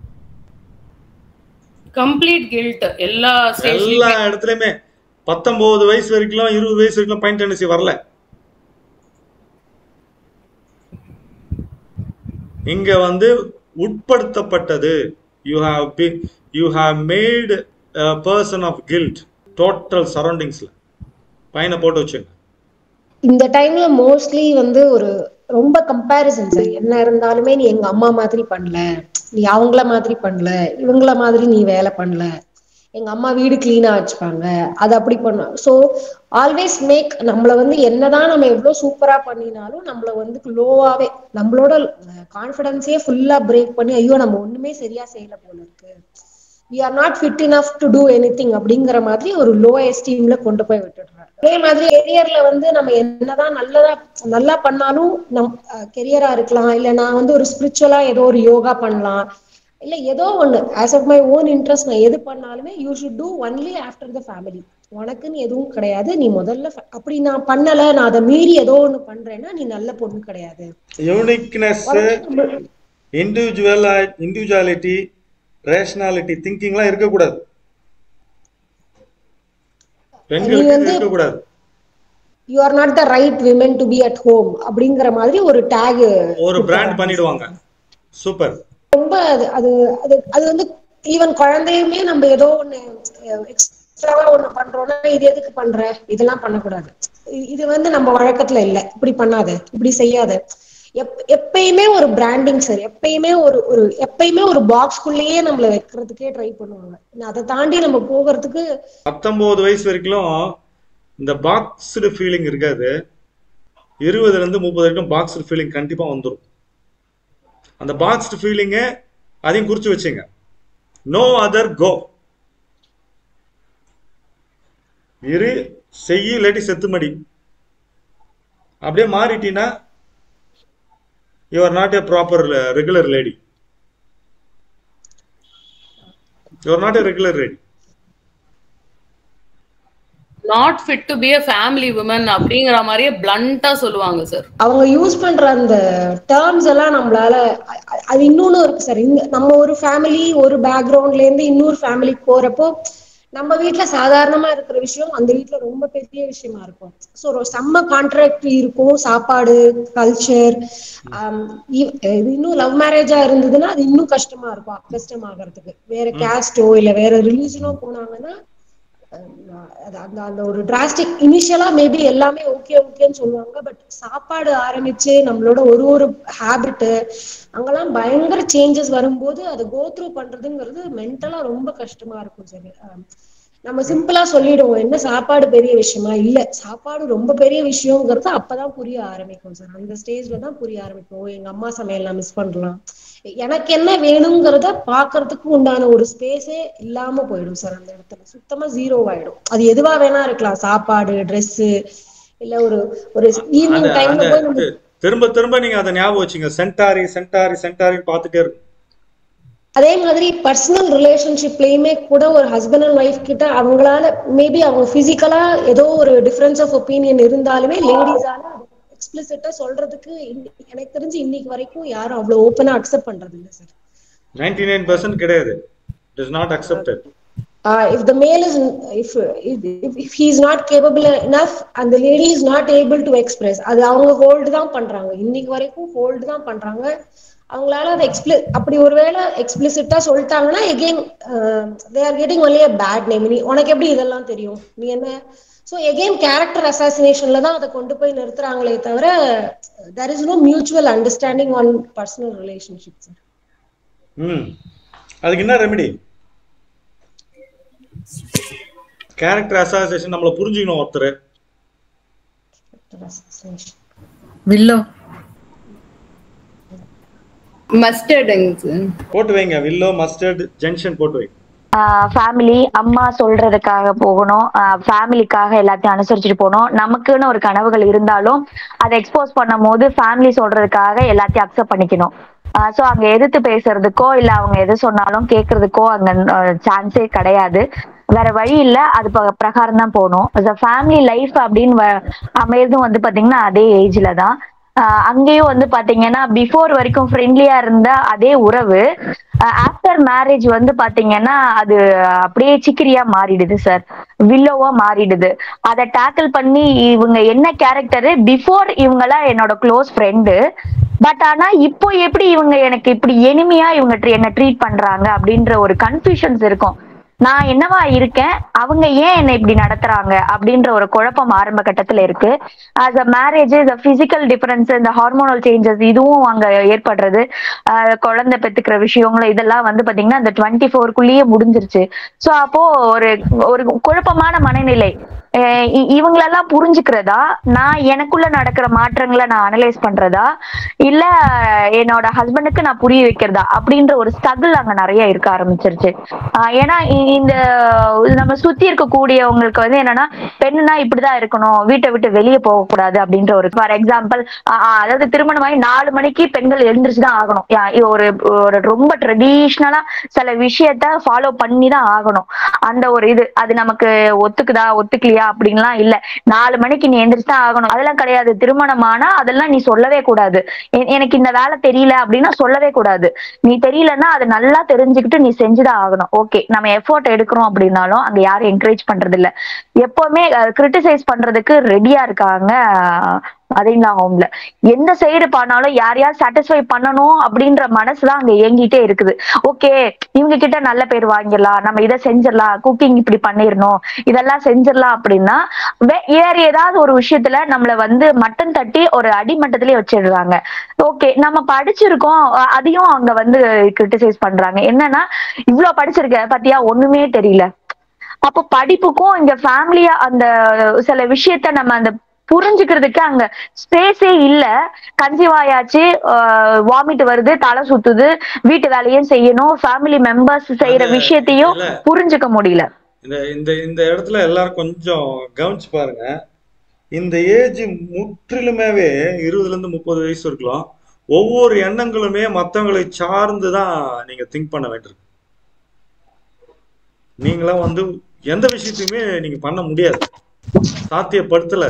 கம்ப்ளீட் கில்ட் எல்லா எல்லா இடத்துலயுமே. பத்தொன்பது வயசு வரைக்கும் இருபது வயசு வரைக்கும் பாயிண்ட் டெண்டன்சி வரல. இங்க வந்து உட்படுத்தப்பட்டது. You have been you have made a person of guilt total surroundingsல பையனை போட்டு வச்சுங்க. இந்த டைம்ல மோஸ்ட்லி வந்து ஒரு ரொம்ப கம்பேரிசன் சார். என்ன இருந்தாலுமே நீ எங்க அம்மா மாதிரி பண்ணல, நீ அவங்கள மாதிரி பண்ணல, இவங்கள மாதிரி நீ வேலை பண்ணல, எங்க அம்மா வீடு கிளீனா வச்சுப்பாங்க, அது அப்படி பண்ண. ஸோ ஆல்வேஸ் மேக் நம்மள வந்து என்னதான் நம்ம எவ்வளவு சூப்பரா பண்ணினாலும் நம்மள வந்து லோவாவே நம்மளோட கான்ஃபிடன்ஸையே ஃபுல்லா பிரேக் பண்ணி ஐயோ நம்ம ஒண்ணுமே சரியா செய்யல போல இருக்கு, we are not fit enough to do anything அப்படிங்கிற மாதிரி ஒரு லோ எஸ்டீம்ல கொண்டு போய் விட்டுடுறாரு. அதே மாதிரி கெரியர்ல வந்து நம்ம என்னதான் நல்லதா நல்லா பண்ணாலும் நம் கெரியரா இருக்கலாம், இல்ல நான் வந்து ஒரு ஸ்பிரிச்சுவலா ஏதோ ஒரு யோகா பண்ணலாம், இல்ல ஏதோ ஒண்ணு as of my own interest நான் எது பண்ணாலுமே you should do only after the family. உனக்குன்னு எதுவும் கிடையாது, நீ முதல்ல அப்படி நான் பண்ணல, நான் அதை மீறி ஏதோ ஒண்ணு பண்றேன்னா நீ நல்ல பொண்ணு கிடையாது. யூனிக்னஸ், இண்டிவிஜுவல் இண்டிவிஜுவாலிட்டி, ரேஷனாலிட்டி, திங்கிங்லாம் இருக்கக்கூடாது. பெண்களுக்கு இருக்கக்கூடாது. You are not the right women to be at home அப்படிங்கிற மாதிரி ஒரு டேக் ஒரு பிராண்ட் பண்ணிடுவாங்க. சூப்பர். ரொம்ப அது அது அது வந்து ஈவன் குழந்தையுமே நம்ம ஏதோ ஒண்ணு எக்ஸ்ட்ராவா ஒண்ணு பண்றோம்னா இது எதுக்கு பண்ற, இதெல்லாம் பண்ணக்கூடாது, இது வந்து நம்ம வழக்கத்துல இல்ல, இப்படி பண்ணாத, இப்படி செய்யாத. எப்பயுமே ஒரு பிராண்டிங் சார். எப்பயுமே ஒரு ஒரு எப்பயுமே ஒரு பாக்ஸ்குள்ளேயே நம்மள வைக்கிறதுக்கே ட்ரை பண்ணுவாங்க. அதை தாண்டி நம்ம போகிறதுக்கு பத்தொன்பது வயசு வரைக்கும் இந்த பாக்ஸ்டு ஃபீலிங் இருக்காது. இருபதுல இருந்து முப்பது வரைக்கும் பாக்ஸ்டு ஃபீலிங் கண்டிப்பா வந்துடும். அந்த பாக்ஸ்டு ஃபீலிங்க அதையும் குறிச்சு வச்சுங்க. No other go. இரு செய்ய இல்லாட்டி செத்துமடி. அப்படியே மாறிட்டீங்கன்னா you are not a proper uh, regular lady. You are not a regular lady. Not fit to be a family woman அப்படிங்கிற மாதிரியே பிளண்டா சொல்லுவாங்க சார். அவங்க யூஸ் பண்ற அந்த டேர்ம்ஸ் எல்லாம் நம்மளால அ- அது இன்னொன்னு இருக்கு சார். இந்த நம்ம ஒரு ஃபேமிலி ஒரு பேக்ரவுண்ட்ல இருந்து இன்னொரு ஃபேமிலிக்கு போறப்போ நம்ம வீட்ல சாதாரணமா இருக்கிற விஷயம் அந்த வீட்ல ரொம்ப பெரிய விஷயமா இருக்கும். ஸோ ஒரு செம்ம கான்ட்ராக்ட் இருக்கும். சாப்பாடு, கல்ச்சர், இது இன்னும் லவ் மேரேஜா இருந்ததுன்னா அது இன்னும் கஷ்டமா இருக்கும். கஷ்டமாகறதுக்கு வேற ம் கேஸ்டோ இல்ல வேற ரிலீஜனோ போனாங்கன்னா அஹ் அது அந்த அந்த ஒரு டிராஸ்டிக் இனிஷியலா மேபி எல்லாமே ஓகே ஓகேன்னு சொல்லுவாங்க. பட் சாப்பாடு ஆரம்பிச்சு நம்மளோட ஒரு ஒரு ஹேபிட் அங்கெல்லாம் பயங்கர சேஞ்சஸ் வரும்போது அதை கோ த்ரூ பண்றதுங்கிறது மென்டலா ரொம்ப கஷ்டமா இருக்கும் சார். நம்ம சிம்பிளா சொல்லிடுவோம் என்ன சாப்பாடு பெரிய விஷயமா, இல்ல சாப்பாடு ரொம்ப பெரிய விஷயங்கிறது அப்பதான் புரிய ஆரம்பிக்கும் சார். அந்த ஸ்டேஜ்ல தான் புரிய ஆரம்பிக்கும். ஓ, எங்க அம்மா சமையல் நான் மிஸ் பண்றலாம், எனக்கு என்ன வேணுங்கிறத பாக்குறதுக்கு உண்டான ஒரு ஸ்பேஸே இல்லாம போயிடும் சார். அந்த இடத்துல சுத்தமா ஜீரோ ஆயிடும். அது எதுவா வேணா இருக்கலாம், சாப்பாடு, ட்ரெஸ், இல்ல ஒரு ஒரு அ- அந்த ஈவினிங் அந்த டைம்ல போய் நம்ம தி- திரும்ப திரும்ப நீங்க அதை ஞாபகம் வச்சுங்க. சென்டாரி சென்டாரி சென்டாரின்னு பார்த்துட்டே இருக்கும். அதே மாதிரி பர்சனல் ரிலேஷன்ஷிப்லயுமே கூட ஒரு ஹஸ்பண்ட் அண்ட் ஒய்ஃப் கிட்ட அவங்களால மேபி அவங்க பிசிக்கலா ஏதோ ஒரு டிஃபரன்ஸ் ஆஃப் ஒப்பீனியன் இருந்தாலுமே லேடிஸால எக்ஸ்பிளிசிட்டா சொல்றதுக்கு இன்னி- எனக்கு தெரிஞ்சு இன்னைக்கு வரைக்கும் யாரும் அவ்வளவு ஓப்பனா அக்செப்ட் பண்றது இல்லை சார். நைன்டி நைன் பர்சன்ட் கிடையாது. It is not accepted. Uh, if the male is if, if if he is not capable enough and the lady is not able to express, அது அவங்க ஹோல்டு தான் பண்றாங்க. இன்னைக்கு வரைக்கும் hold தான் பண்றாங்க. அவங்களால அதை எக்ஸ்பிளி அப்படி ஒருவேளை எக்ஸ்பிளிசிட்டா சொல்லிட்டாங்கன்னா again they are getting only a bad name. நீ உனக்கு எப்படி இதெல்லாம் தெரியும், நீ என்ன. ஸோ எகெயின் கேரக்டர் அசாசினேஷன்ல தான் அதை கொண்டு போய் நிறுத்துறாங்களே தவிர there is no mutual understanding on personal relationships. ம் அதுக்கு என்ன ரெமெடி? கேரக்டர் அசாசினேஷன் நம்மள புரிஞ்சுக்கணும் ஒருத்தர். Assassination. வில்லோ மஸ்டர்டுங்க சார். போட்டு வைங்க. வில்லோ, மஸ்டர்ட், ஜங்ஷன் போட்டு வை. ஃபேமிலி அம்மா சொல்றதுக்காக போகணும், ஃபேமிலிக்காக எல்லாத்தையும் அனுசரிச்சுட்டு போகணும். நமக்குன்னு ஒரு கனவுகள் இருந்தாலும் அதை எக்ஸ்போஸ் பண்ணும் போது ஃபேமிலி சொல்றதுக்காக எல்லாத்தையும் அக்செப்ட் பண்ணிக்கணும். ஸோ அங்க எதிர்த்து பேசுறதுக்கோ இல்ல அவங்க எது சொன்னாலும் கேட்கறதுக்கோ அங்க சான்ஸே கிடையாது. வேற வழி இல்ல, அது ப- பிரகாரம் தான் போகணும். ஃபேமிலி லைஃப் அப்படின்னு வ- அமையறதும் வந்து பாத்தீங்கன்னா அதே ஏஜ்ல தான். ஆஹ் அங்கேயும் வந்து பாத்தீங்கன்னா பிஃபோர் வரைக்கும் ஃப்ரெண்ட்லியா இருந்த அதே உறவு ஆஃப்டர் மேரேஜ் வந்து பாத்தீங்கன்னா அது அப்படியே சிக்கிரியா மாறிடுது சார், வில்லோவா மாறிடுது. அதை டேக்கிள் பண்ணி இவங்க என்ன கேரக்டரு பிஃபோர் இவங்கெல்லாம் என்னோட க்ளோஸ் ஃப்ரெண்டு, பட் ஆனா இப்போ எப்படி இவங்க எனக்கு இப்படி எனிமையா இவங்க tre- என்ன ட்ரீட் பண்றாங்க அப்படின்ற ஒரு கன்ஃபியூஷன்ஸ் இருக்கும். நான் என்னவா இருக்கேன், அவங்க ஏன் என்னை இப்படி நடத்துறாங்க அப்படின்ற ஒரு குழப்பம் ஆரம்ப கட்டத்துல இருக்கு. ஆஸ் அ மேரேஜ் இந்த பிசிக்கல் டிஃபரன்ஸ், இந்த ஹார்மோனல் சேஞ்சஸ் இதுவும் அங்க ஏற்படுறது, ஆஹ் குழந்தை பெத்துக்கிற விஷயங்களும் இதெல்லாம் வந்து பாத்தீங்கன்னா இந்த டுவெண்ட்டி ஃபோருக்குள்ளேயே முடிஞ்சிருச்சு. சோ அப்போ ஒரு ஒரு குழப்பமான மனநிலை. அஹ் இ- இவங்களெல்லாம் புரிஞ்சுக்கிறதா, நான் எனக்குள்ள நடக்கிற மாற்றங்களை நான் அனலைஸ் பண்றதா, இல்ல என்னோட ஹஸ்பண்டுக்கு நான் புரிய வைக்கிறதா அப்படின்ற ஒரு ஸ்ட்ரகிள் அங்க நிறைய இருக்க ஆரம்பிச்சிருச்சு. ஆஹ் ஏன்னா இ- இந்த நம்ம சுத்தி இருக்கக்கூடியவங்களுக்கு வந்து என்னன்னா பெண்ணுனா இப்படிதான் இருக்கணும், வீட்டை விட்டு வெளியே போகக்கூடாது அப்படின்ற ஒரு ஃபார் எக்ஸாம்பிள், அதாவது திருமணமாகி நாலு மணிக்கு பெண்கள் எழுந்திரிச்சுதான் ஆகணும். யா- இது ஒரு ஒரு ரொம்ப ட்ரெடிஷ்னலா சில விஷயத்த ஃபாலோ பண்ணி தான் ஆகணும். அந்த ஒரு இது அது நமக்கு ஒத்துக்குதா ஒத்துக்கலையா அப்படின்லாம் இல்ல. நாலு மணிக்கு நீ எந்திரிச்சு தான் ஆகணும் அதெல்லாம் கிடையாது. திருமணமானா அதெல்லாம் நீ சொல்லவே கூடாது. எ- எனக்கு இந்த வேலை தெரியல அப்படின்னா சொல்லவே கூடாது. நீ தெரியலன்னா அதை நல்லா தெரிஞ்சுக்கிட்டு நீ செஞ்சுதான் ஆகணும். ஓகே, நம்ம எஃபோர்ட் எடுக்கிறோம் அப்படின்னாலும் அங்க யாரும் என்கரேஜ் பண்றது இல்ல. எப்பவுமே கிரிட்டிசைஸ் பண்றதுக்கு ரெடியா இருக்காங்க. அதேங்களா ஹோம்ல எந்த சைடு பண்ணாலும் யார் யார் சாட்டிஸ்ஃபை பண்ணணும் அப்படின்ற மனசுதான் அங்க இயங்கிட்டே இருக்குது. ஓகே, இவங்க கிட்ட நல்ல பேர் வாங்கிடலாம், நம்ம இதை செஞ்சிடலாம், குக்கிங் இப்படி பண்ணிடணும், இதெல்லாம் செஞ்சிடலாம் அப்படின்னா வே- வேற ஏதாவது ஒரு விஷயத்துல நம்மள வந்து மட்டன் தட்டி ஒரு அடிமட்டத்திலேயே வச்சிடுறாங்க. ஓகே, நம்ம படிச்சிருக்கோம், அ- அதையும் அங்க வந்து கிரிட்டிசைஸ் பண்றாங்க. என்னன்னா இவ்வளவு படிச்சிருக்க பாத்தியா ஒண்ணுமே தெரியல. அப்போ படிப்புக்கும் இங்க ஃபேமிலியா அந்த சில விஷயத்த நம்ம அந்த புரிஞ்சுக்கிறதுக்கு அங்க ஸ்பேஸே இல்ல. கன்சீவ் ஆயாச்சு, வாமிட் வருது, தலை சுத்துது, வீட்டு வேலையும் செய்யணும், ஃபேமிலி மெம்பர்ஸ் செய்யற அந்த விஷயத்தையும் இல்ல புரிஞ்சுக்க முடியல. இந்த இந்த இந்த இடத்துல எல்லாரும் கொஞ்சம் கவனிச்சு பாருங்க. இந்த ஏஜ் முற்றிலுமாவே இருபதுல இருந்து முப்பது வயசு இருக்கலாம். ஒவ்வொரு எண்ணங்களுமே மற்றவங்களை சார்ந்து தான் நீங்க திங்க் பண்ண வேண்டியிருக்கு. நீங்களாம் வந்து எந்த விஷயத்தையுமே நீங்க பண்ண முடியாது. சாத்தியப்படுத்தல.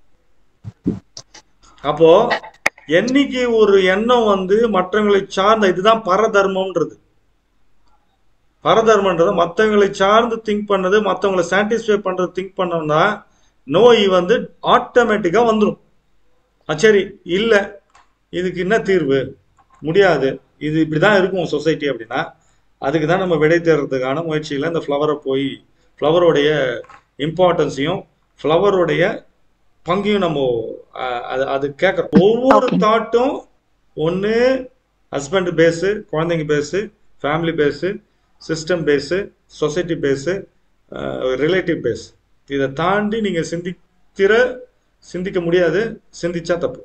அப்போ என்னைக்கு ஒரு எண்ணம் வந்து மற்றவங்களை சார்ந்த, இதுதான் பரதர்மம்ன்றது. பரதர்மன்றது மற்றவங்களை சார்ந்து திங்க் பண்ணது, மற்றவங்களை சாட்டிஸ்ஃபை பண்றது திங்க் பண்ணோம்னா நோய் வந்து ஆட்டோமேட்டிக்கா வந்துடும். சரி, இல்லை இதுக்கு என்ன தீர்வு, முடியாது, இது இப்படிதான் இருக்கும் சொசைட்டி அப்படின்னா, அதுக்கு தான் நம்ம விடை தேடுறதுக்கான முயற்சியில் இந்த ஃப்ளவரை போய் ஃப்ளவருடைய இம்பார்ட்டன்ஸையும் ஃப்ளவருடைய பங்கையும் நம்ம அது அது கேட்குறோம். ஒவ்வொரு தாட்டும் ஒன்று ஹஸ்பண்ட் பேஸு, குழந்தைங்க base, family base, system base, society base, relative base. இதை தாண்டி நீங்கள் சிந்திக்கிற சிந்திக்க முடியாது, சிந்திச்சா தப்பு.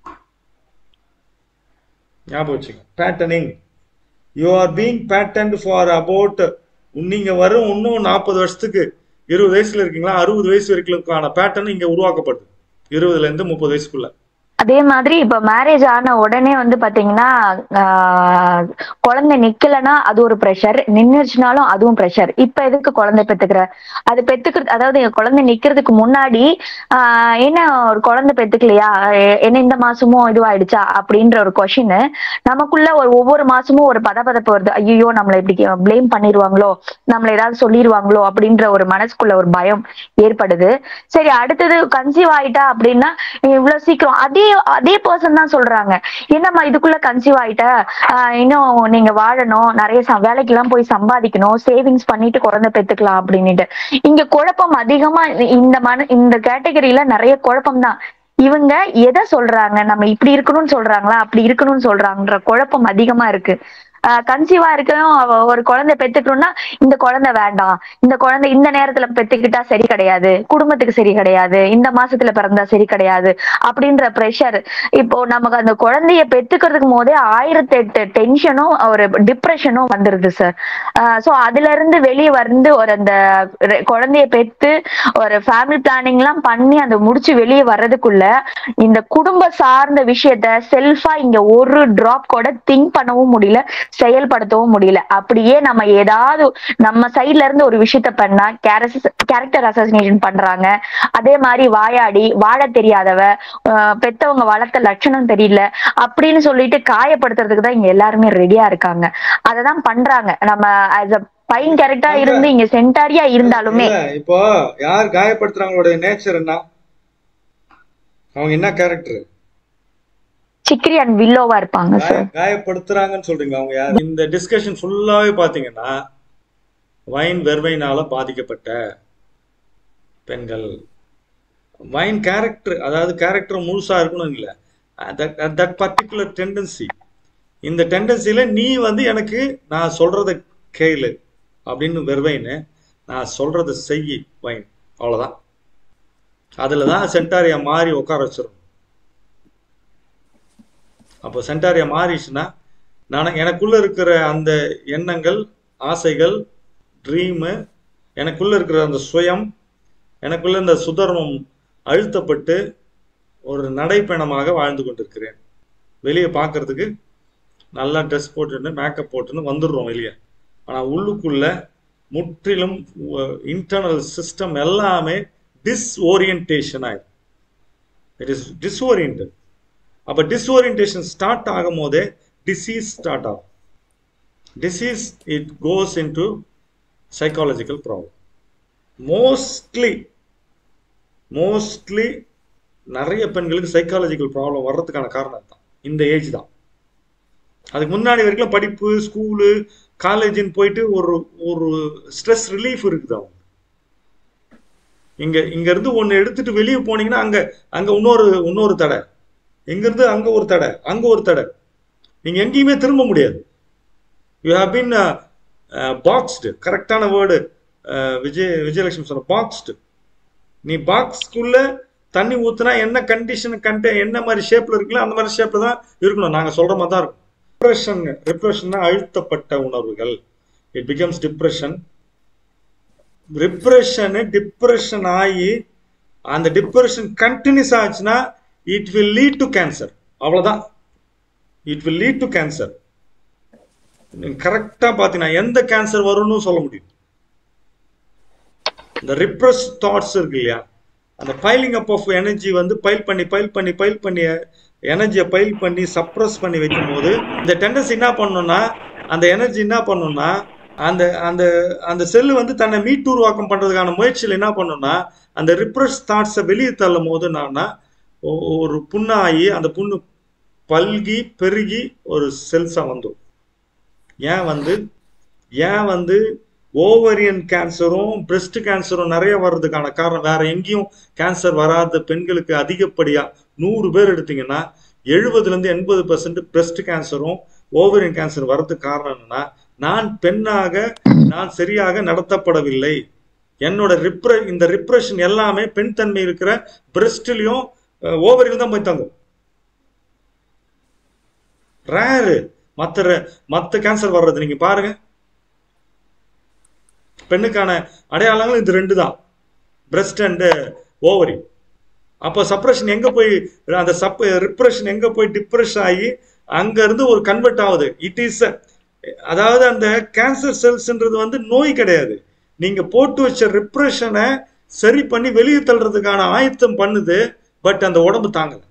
ஞாபகம் வச்சுங்க. Patterning, you are being patterned for about, நீங்க வரும் இன்னும் நாற்பது வருஷத்துக்கு, இருபது வயசுல இருக்கீங்களா, அறுபது வயசு வரைக்கும் பேட்டர்ன் இங்க உருவாக்கப்படுது, இருபதுல இருந்து முப்பது வயசுக்குள்ள. அதே மாதிரி இப்ப மேரேஜ் ஆன உடனே வந்து பாத்தீங்கன்னா குழந்தை நிக்கலன்னா அது ஒரு ப்ரெஷர், நின்னுச்சுனாலும் அதுவும் ப்ரெஷர். இப்ப எதுக்கு குழந்தை பெத்துக்கிற, அது பெத்துக்கிறது, அதாவது குழந்தை நிக்கிறதுக்கு முன்னாடி ஆஹ் என்ன ஒரு குழந்தை பெத்துக்கலையா, என்ன இந்த மாசமும் இதுவாயிடுச்சா அப்படின்ற ஒரு கொஸ்டின் நமக்குள்ள ஒரு ஒவ்வொரு மாசமும் ஒரு பதப்பதப்பு வருது. ஐயோ நம்மளை இப்படி பிளேம் பண்ணிடுவாங்களோ, நம்மள ஏதாவது சொல்லிடுவாங்களோ அப்படின்ற ஒரு மனசுக்குள்ள ஒரு பயம் ஏற்படுது. சரி, அடுத்தது கன்சீவ் ஆயிட்டா அப்படின்னா இவ்வளவு சீக்கிரம், அதே அதே பர்சன் தான் சொல்றாங்க, என்னம்மா இதுக்குள்ள கன்சீவ் ஆயிட்ட, ஆஹ் இன்னும் நீங்க வாழணும், நிறைய வேலைக்கு எல்லாம் போய் சம்பாதிக்கணும், சேவிங்ஸ் பண்ணிட்டு குழந்தை பெத்துக்கலாம் அப்படின்னுட்டு. இங்க குழப்பம் அதிகமா, இந்த மன இந்த கேட்டகரியில நிறைய குழப்பம் தான். இவங்க எதை சொல்றாங்க, நம்ம இப்படி இருக்கணும்னு சொல்றாங்களா அப்படி இருக்கணும்னு சொல்றாங்கன்ற குழப்பம் அதிகமா இருக்கு. ஆஹ் கன்சீவா இருக்கணும், ஒரு குழந்தை பெத்துக்கணும்னா இந்த குழந்தை வேண்டாம், இந்த குழந்தை இந்த நேரத்துல பெத்துக்கிட்டா சரி கிடையாது, குடும்பத்துக்கு சரி கிடையாது, இந்த மாசத்துல பிறந்தா சரி கிடையாது அப்படின்ற ப்ரெஷர். இப்போ நமக்கு அந்த குழந்தைய பெத்துக்கிறதுக்கு போதே ஆயிரத்தி எட்டு டென்ஷனும் ஒரு டிப்ரெஷனும் வந்துருது சார். ஆஹ் சோ அதுல இருந்து வெளியே வந்து ஒரு அந்த குழந்தைய பெத்து ஒரு ஃபேமிலி பிளானிங் எல்லாம் பண்ணி அந்த முடிச்சு வெளியே வர்றதுக்குள்ள இந்த குடும்ப சார்ந்த விஷயத்த செல்ஃபா இங்க ஒரு டிராப் கூட திங்க் பண்ணவும் முடியல, செயல்படுத்தவும் முடியல. அப்படியே நம்ம ஏதாவது நம்ம சைட்ல இருந்து ஒரு விஷயத்த பண்ணா கேரக்டர் அசாசினேஷன் பண்றாங்க. அதே மாதிரி வாயாடி வாழ தெரியாதவ, பெத்தவங்க வளர்த்த லட்சணம் தெரியல அப்படின்னு சொல்லிட்டு காயப்படுத்துறதுக்கு தான் இங்க எல்லாருமே ரெடியா இருக்காங்க. அததான் பண்றாங்க. நம்ம ஆஸ் அ பையன் கரெக்டா இருந்து இங்க சென்டாரியா இருந்தாலுமே, இப்போ யார் காயப்படுத்துறாங்களோட நேச்சர் என்ன, அவங்க என்ன கேரக்டர், சிக்ரி அண்ட் வில்லோவா இருப்பாங்க சார். காயப்படுத்துறாங்கன்னு சொல்றீங்க அவங்க யார்? இந்த டிஸ்கஷன் ஃபுல்லாவே பாத்தீங்கன்னா வைன் வெர்வைனால பாதிக்கப்பட்ட பெண்கள், வைன் கேரக்டர், அதாவது கேரக்டர் முழுசா இருக்கணும் இல்ல, தட் பர்டிகுலர் டெண்டன்சி. இந்த டெண்டன்சில நீ வந்து எனக்கு நான் சொல்றத கேளு அப்படின்னு வெர்வைன்னு, நான் சொல்றத செய் வைன், அவ்வளவுதான். அதுலதான் சென்டாரியா மாறி உட்கார வச்சிடும். அப்போ சென்டாரியா மாறிடுச்சுன்னா நான் எனக்குள்ள இருக்கிற அந்த எண்ணங்கள், ஆசைகள், ட்ரீமு, எனக்குள்ள இருக்கிற அந்த சுயம், எனக்குள்ள இந்த சுதர்மம் அழுத்தப்பட்டு ஒரு நடைப்பயணமாக வாழ்ந்து கொண்டிருக்கிறேன். வெளியே பார்க்கறதுக்கு நல்லா ட்ரெஸ் போட்டுன்னு மேக்கப் போட்டுன்னு வந்துடுறோம் வெளியே. ஆனால் உள்ளுக்குள்ள முற்றிலும் இன்டர்னல் சிஸ்டம் எல்லாமே டிஸ்ஓரியன்டேஷன் ஆயிடும். It is disoriented. அப்போ டிஸ்ஓரியன்டேஷன் ஸ்டார்ட் ஆகும் போதே டிசீஸ் ஸ்டார்ட் ஆகும். Disease it goes into psychological problem. Mostly mostly நிறைய பெண்களுக்கு சைக்காலஜிக்கல் ப்ராப்ளம் வர்றதுக்கான காரணம் தான் இந்த ஏஜ் தான். அதுக்கு முன்னாடி வரைக்கும் படிப்பு, ஸ்கூலு, காலேஜின்னு போயிட்டு ஒரு ஒரு ஸ்ட்ரெஸ் ரிலீஃப் இருக்குது அவங்க. இங்க இங்க இருந்து ஒன்று எடுத்துட்டு வெளியே போனீங்கன்னா அங்க அங்க இன்னொரு இன்னொரு தடை, இங்கிருந்து அங்க ஒரு தடை, அங்க ஒரு தடை, நீங்க எங்கேயுமே திரும்ப முடியாது. யூ ஹேவ் பீன் பாக்ஸ்டு, கரெக்டான வேர்டு விஜய் விஜயலட்சுமி சொன்ன, பாக்ஸ்டு. நீ பாக்ஸ்க்குள்ள தண்ணி ஊத்துனா என்ன கண்டிஷன் கண்ட என்ன மாதிரி ஷேப்ல இருக்குல்ல அந்த மாதிரி ஷேப்ல தான் இருக்கணும். நாங்க சொல்ற மாதிரி தான் இருக்கும். டிப்ரெஷன், டிப்ரெஷன் அழுத்தப்பட்ட உணர்வுகள், it becomes depression. Depression depression ஆகி அந்த டிப்ரெஷன் கண்டினியூஸ் ஆச்சுன்னா it will lead to cancer. அவ்வளவுதான், it will lead to cancer. கரெக்டா பாத்தீங்கன்னா எந்த கேன்சர் வரும்னு சொல்ல முடியும். இந்த ரிப்ரஸ் தாட்ஸ் இருக்கு இல்லையா, அந்த பைலிங் அப் ஆஃப் எனர்ஜி வந்து பைல் பண்ணி பைல் பண்ணி பைல் பண்ணி எனர்ஜியை பைல் பண்ணி சப்ரஸ் பண்ணி வைக்கும் போது இந்த டெண்டன்சி என்ன பண்ணணும்னா, அந்த எனர்ஜி என்ன பண்ணணும்னா, அந்த அந்த அந்த செல்லு வந்து தன்னை மீட்டுருவாக்கம் பண்றதுக்கான முயற்சியில் என்ன பண்ணணும்னா, அந்த ரிப்ரஸ் தாட்ஸை வெளியே தள்ளும் போது என்னன்னா ஒரு புண்ணாகி அந்த புண்ணு பல்கி பெருகி ஒரு செல்ஸா வந்துடும். ஏன் வந்து ஏன் வந்து ஓவரியன் கேன்சரும் பிரெஸ்ட் கேன்சரும் நிறைய வர்றதுக்கான காரணம் வேற எங்கேயும் கேன்சர் வராத பெண்களுக்கு அதிகப்படியா நூறு பேர் எடுத்தீங்கன்னா எழுபதுல இருந்து எண்பது பர்சன்ட் பிரெஸ்ட் கேன்சரும் ஓவரியன் கேன்சர் வர்றதுக்கு காரணம் என்னன்னா, நான் பெண்ணாக நான் சரியாக நடத்தப்படவில்லை. என்னோட ரிப்ர இந்த ரிப்ரெஷன் எல்லாமே பெண் தன்மை இருக்கிற பிரெஸ்ட்லயும் ஓவரியில் தான் போய் தங்கும். ரேரு மற்ற மற்ற கேன்சர் வர்றது நீங்க பாருங்க. பெண்ணுக்கான அடையாளங்கள் இது ரெண்டு தான், பிரெஸ்ட் அண்ட் ஓவரி. அப்போ சப்ரஷன் எங்க போய் அந்த சப் ரிப்ரெஷன் எங்க போய் டிப்ரெஷன் ஆகி அங்க இருந்து ஒரு கன்வெர்ட் ஆகுது. இட் இஸ் அதாவது அந்த கேன்சர் செல்ஸ்ன்றது வந்து நோய் கிடையாது, நீங்க போட்டு வச்ச ரிப்ரெஷனை சரி பண்ணி வெளியே தள்ளுறதுக்கான ஆயத்தம் பண்ணுது. பட் அந்த உடம்பு தாங்கல.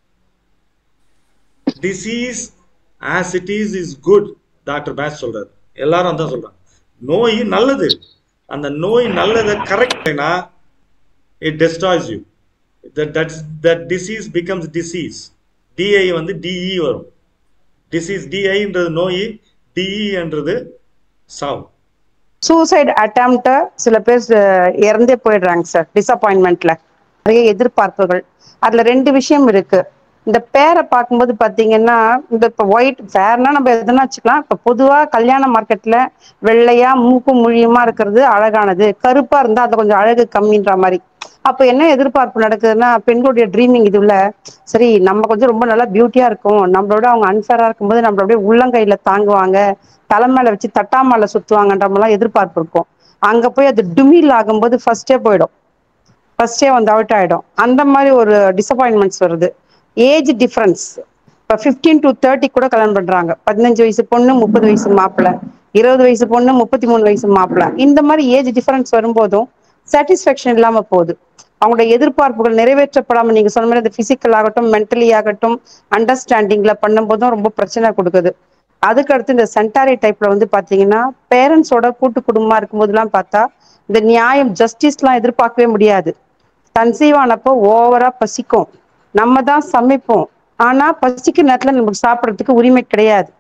Disease as it is is good doctor base சொல்றாரு, எல்லாரும் அதான் சொல்றாங்க. நோய் நல்லது, அந்த நோய் நல்லதை கரெக்ட்னா it destroys you. that that's that disease becomes disease. di வந்து de வரும். disease di என்றது நோய், de என்றது சாவு. சூசைட் அட்டெம்ப்ட் சில பேர் இறந்தே போயிடுறாங்க சார் டிசப்பாயின்மெண்ட்ல. நிறைய எதிர்பார்ப்புகள். அதுல ரெண்டு விஷயம் இருக்கு. இந்த பேரை பார்க்கும்போது பாத்தீங்கன்னா, இந்த இப்போ ஒயிட் பேர்னா நம்ம எதுனா வச்சுக்கலாம். இப்ப பொதுவா கல்யாண மார்க்கெட்ல வெள்ளையா மூக்கு மொழியுமா இருக்கிறது அழகானது, கருப்பா இருந்தா அது கொஞ்சம் அழகு கம்மின்ற மாதிரி. அப்ப என்ன எதிர்பார்ப்பு நடக்குதுன்னா, பெண்களுடைய ட்ரீமிங் இதுல சரி நம்ம கொஞ்சம் ரொம்ப நல்லா பியூட்டியா இருக்கும், நம்மளோட அவங்க அன்ஃபேரா இருக்கும்போது நம்மள அப்படியே உள்ளங்கையில தாங்குவாங்க, தலைமையில வச்சு தட்டாமல சுத்துவாங்கன்ற மாதிரிலாம் எதிர்பார்ப்பு இருக்கும். அங்க போய் அது டுமில் ஆகும்போது ஃபர்ஸ்டே போயிடும், ஃபர்ஸ்டே வந்து அவுட் ஆயிடும். அந்த மாதிரி ஒரு டிசப்பாயின்மெண்ட்ஸ் வருது. ஏஜ் டிஃபரன்ஸ் இப்போ ஃபிஃப்டீன் டு தேர்ட்டி கூட கல்யாணம் பண்றாங்க. பதினஞ்சு வயசு பொண்ணு முப்பது வயசு மாப்பிள்ளை, இருபது வயசு பொண்ணு முப்பத்தி மூணு வயசு மாப்பிள்ளை. இந்த மாதிரி ஏஜ் டிஃபரன்ஸ் வரும்போதும் சாட்டிஸ்ஃபேக்ஷன் இல்லாம போகுது. அவங்களுடைய எதிர்பார்ப்புகள் நிறைவேற்றப்படாம நீங்க சொன்ன மாதிரி அது பிசிக்கல் ஆகட்டும் மென்டலி ஆகட்டும் அண்டர்ஸ்டாண்டிங்ல பண்ணும்போதும் ரொம்ப பிரச்சனை கொடுக்குது. அதுக்கடுத்து இந்த சென்டாரி டைப்ல வந்து பாத்தீங்கன்னா பேரண்ட்ஸோட கூட்டு குடும்பமா இருக்கும்போதெல்லாம் பார்த்தா இந்த நியாயம் ஜஸ்டிஸ்லாம் எதிர்பார்க்கவே முடியாது. கன்சீவ் ஆனப்போ ஓவரா பசிக்கும், நம்ம தான் சமைப்போம், ஆனா பசிக்கிற நேரத்துல நமக்கு சாப்பிட்றதுக்கு உரிமை கிடையாது.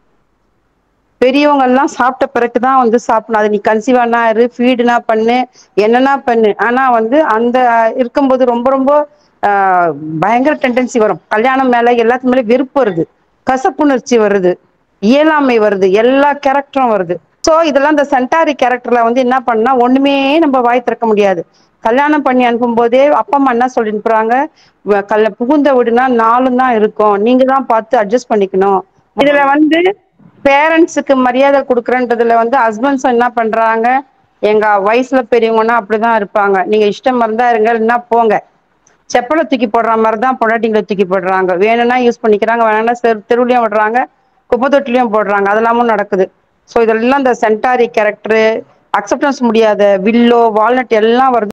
பெரியவங்க எல்லாம் சாப்பிட்ட பிறகுதான் வந்து சாப்பிடணும். அது நீ கன்சீவானா இரு, ஃபீடுனா பண்ணு, என்னன்னா பண்ணு. ஆனா வந்து அந்த இருக்கும்போது ரொம்ப ரொம்ப ஆஹ் பயங்கர டெண்டன்சி வரும். கல்யாணம் மேல எல்லாத்து மேல வெறுப்பு வருது, கசப்புணர்ச்சி வருது, இயலாமை வருது, எல்லா கேரக்டரும் வருது. ஸோ இதெல்லாம் இந்த சென்டாரி கேரக்டர்ல வந்து என்ன பண்ணா ஒண்ணுமே நம்ம வாய் திறக்க முடியாது. கல்யாணம் பண்ணி அனுப்பும் போதே அப்பா அம்மா என்ன சொல்லி அனுப்புறாங்க, கல்ல புகுந்த வீடுனா நாலும் தான் இருக்கும், நீங்க தான் பார்த்து அட்ஜஸ்ட் பண்ணிக்கணும். இதுல வந்து பேரண்ட்ஸுக்கு மரியாதை கொடுக்குறன்றதுல வந்து ஹஸ்பண்ட்ஸ் என்ன பண்றாங்க, எங்க வயசுல பெரியவங்கன்னா அப்படிதான் இருப்பாங்க, நீங்க இஷ்டம் இருந்தா இருங்க இல்லைன்னா போங்க. செப்பலை தூக்கி போடுற மாதிரிதான் பொண்டாட்டிங்களை தூக்கி போடுறாங்க. வேணும்னா யூஸ் பண்ணிக்கிறாங்க, வேணும்னா தெருவுலயும் விடுறாங்க, குப்பை தொட்டிலையும் போடுறாங்க. அதெல்லாமும் நடக்குது. ஸோ இதெல்லாம் இந்த சென்டாரி கேரக்டரு, அக்செப்டன்ஸ் முடியாத வில்லோ வால்நட் எல்லாம் வருது.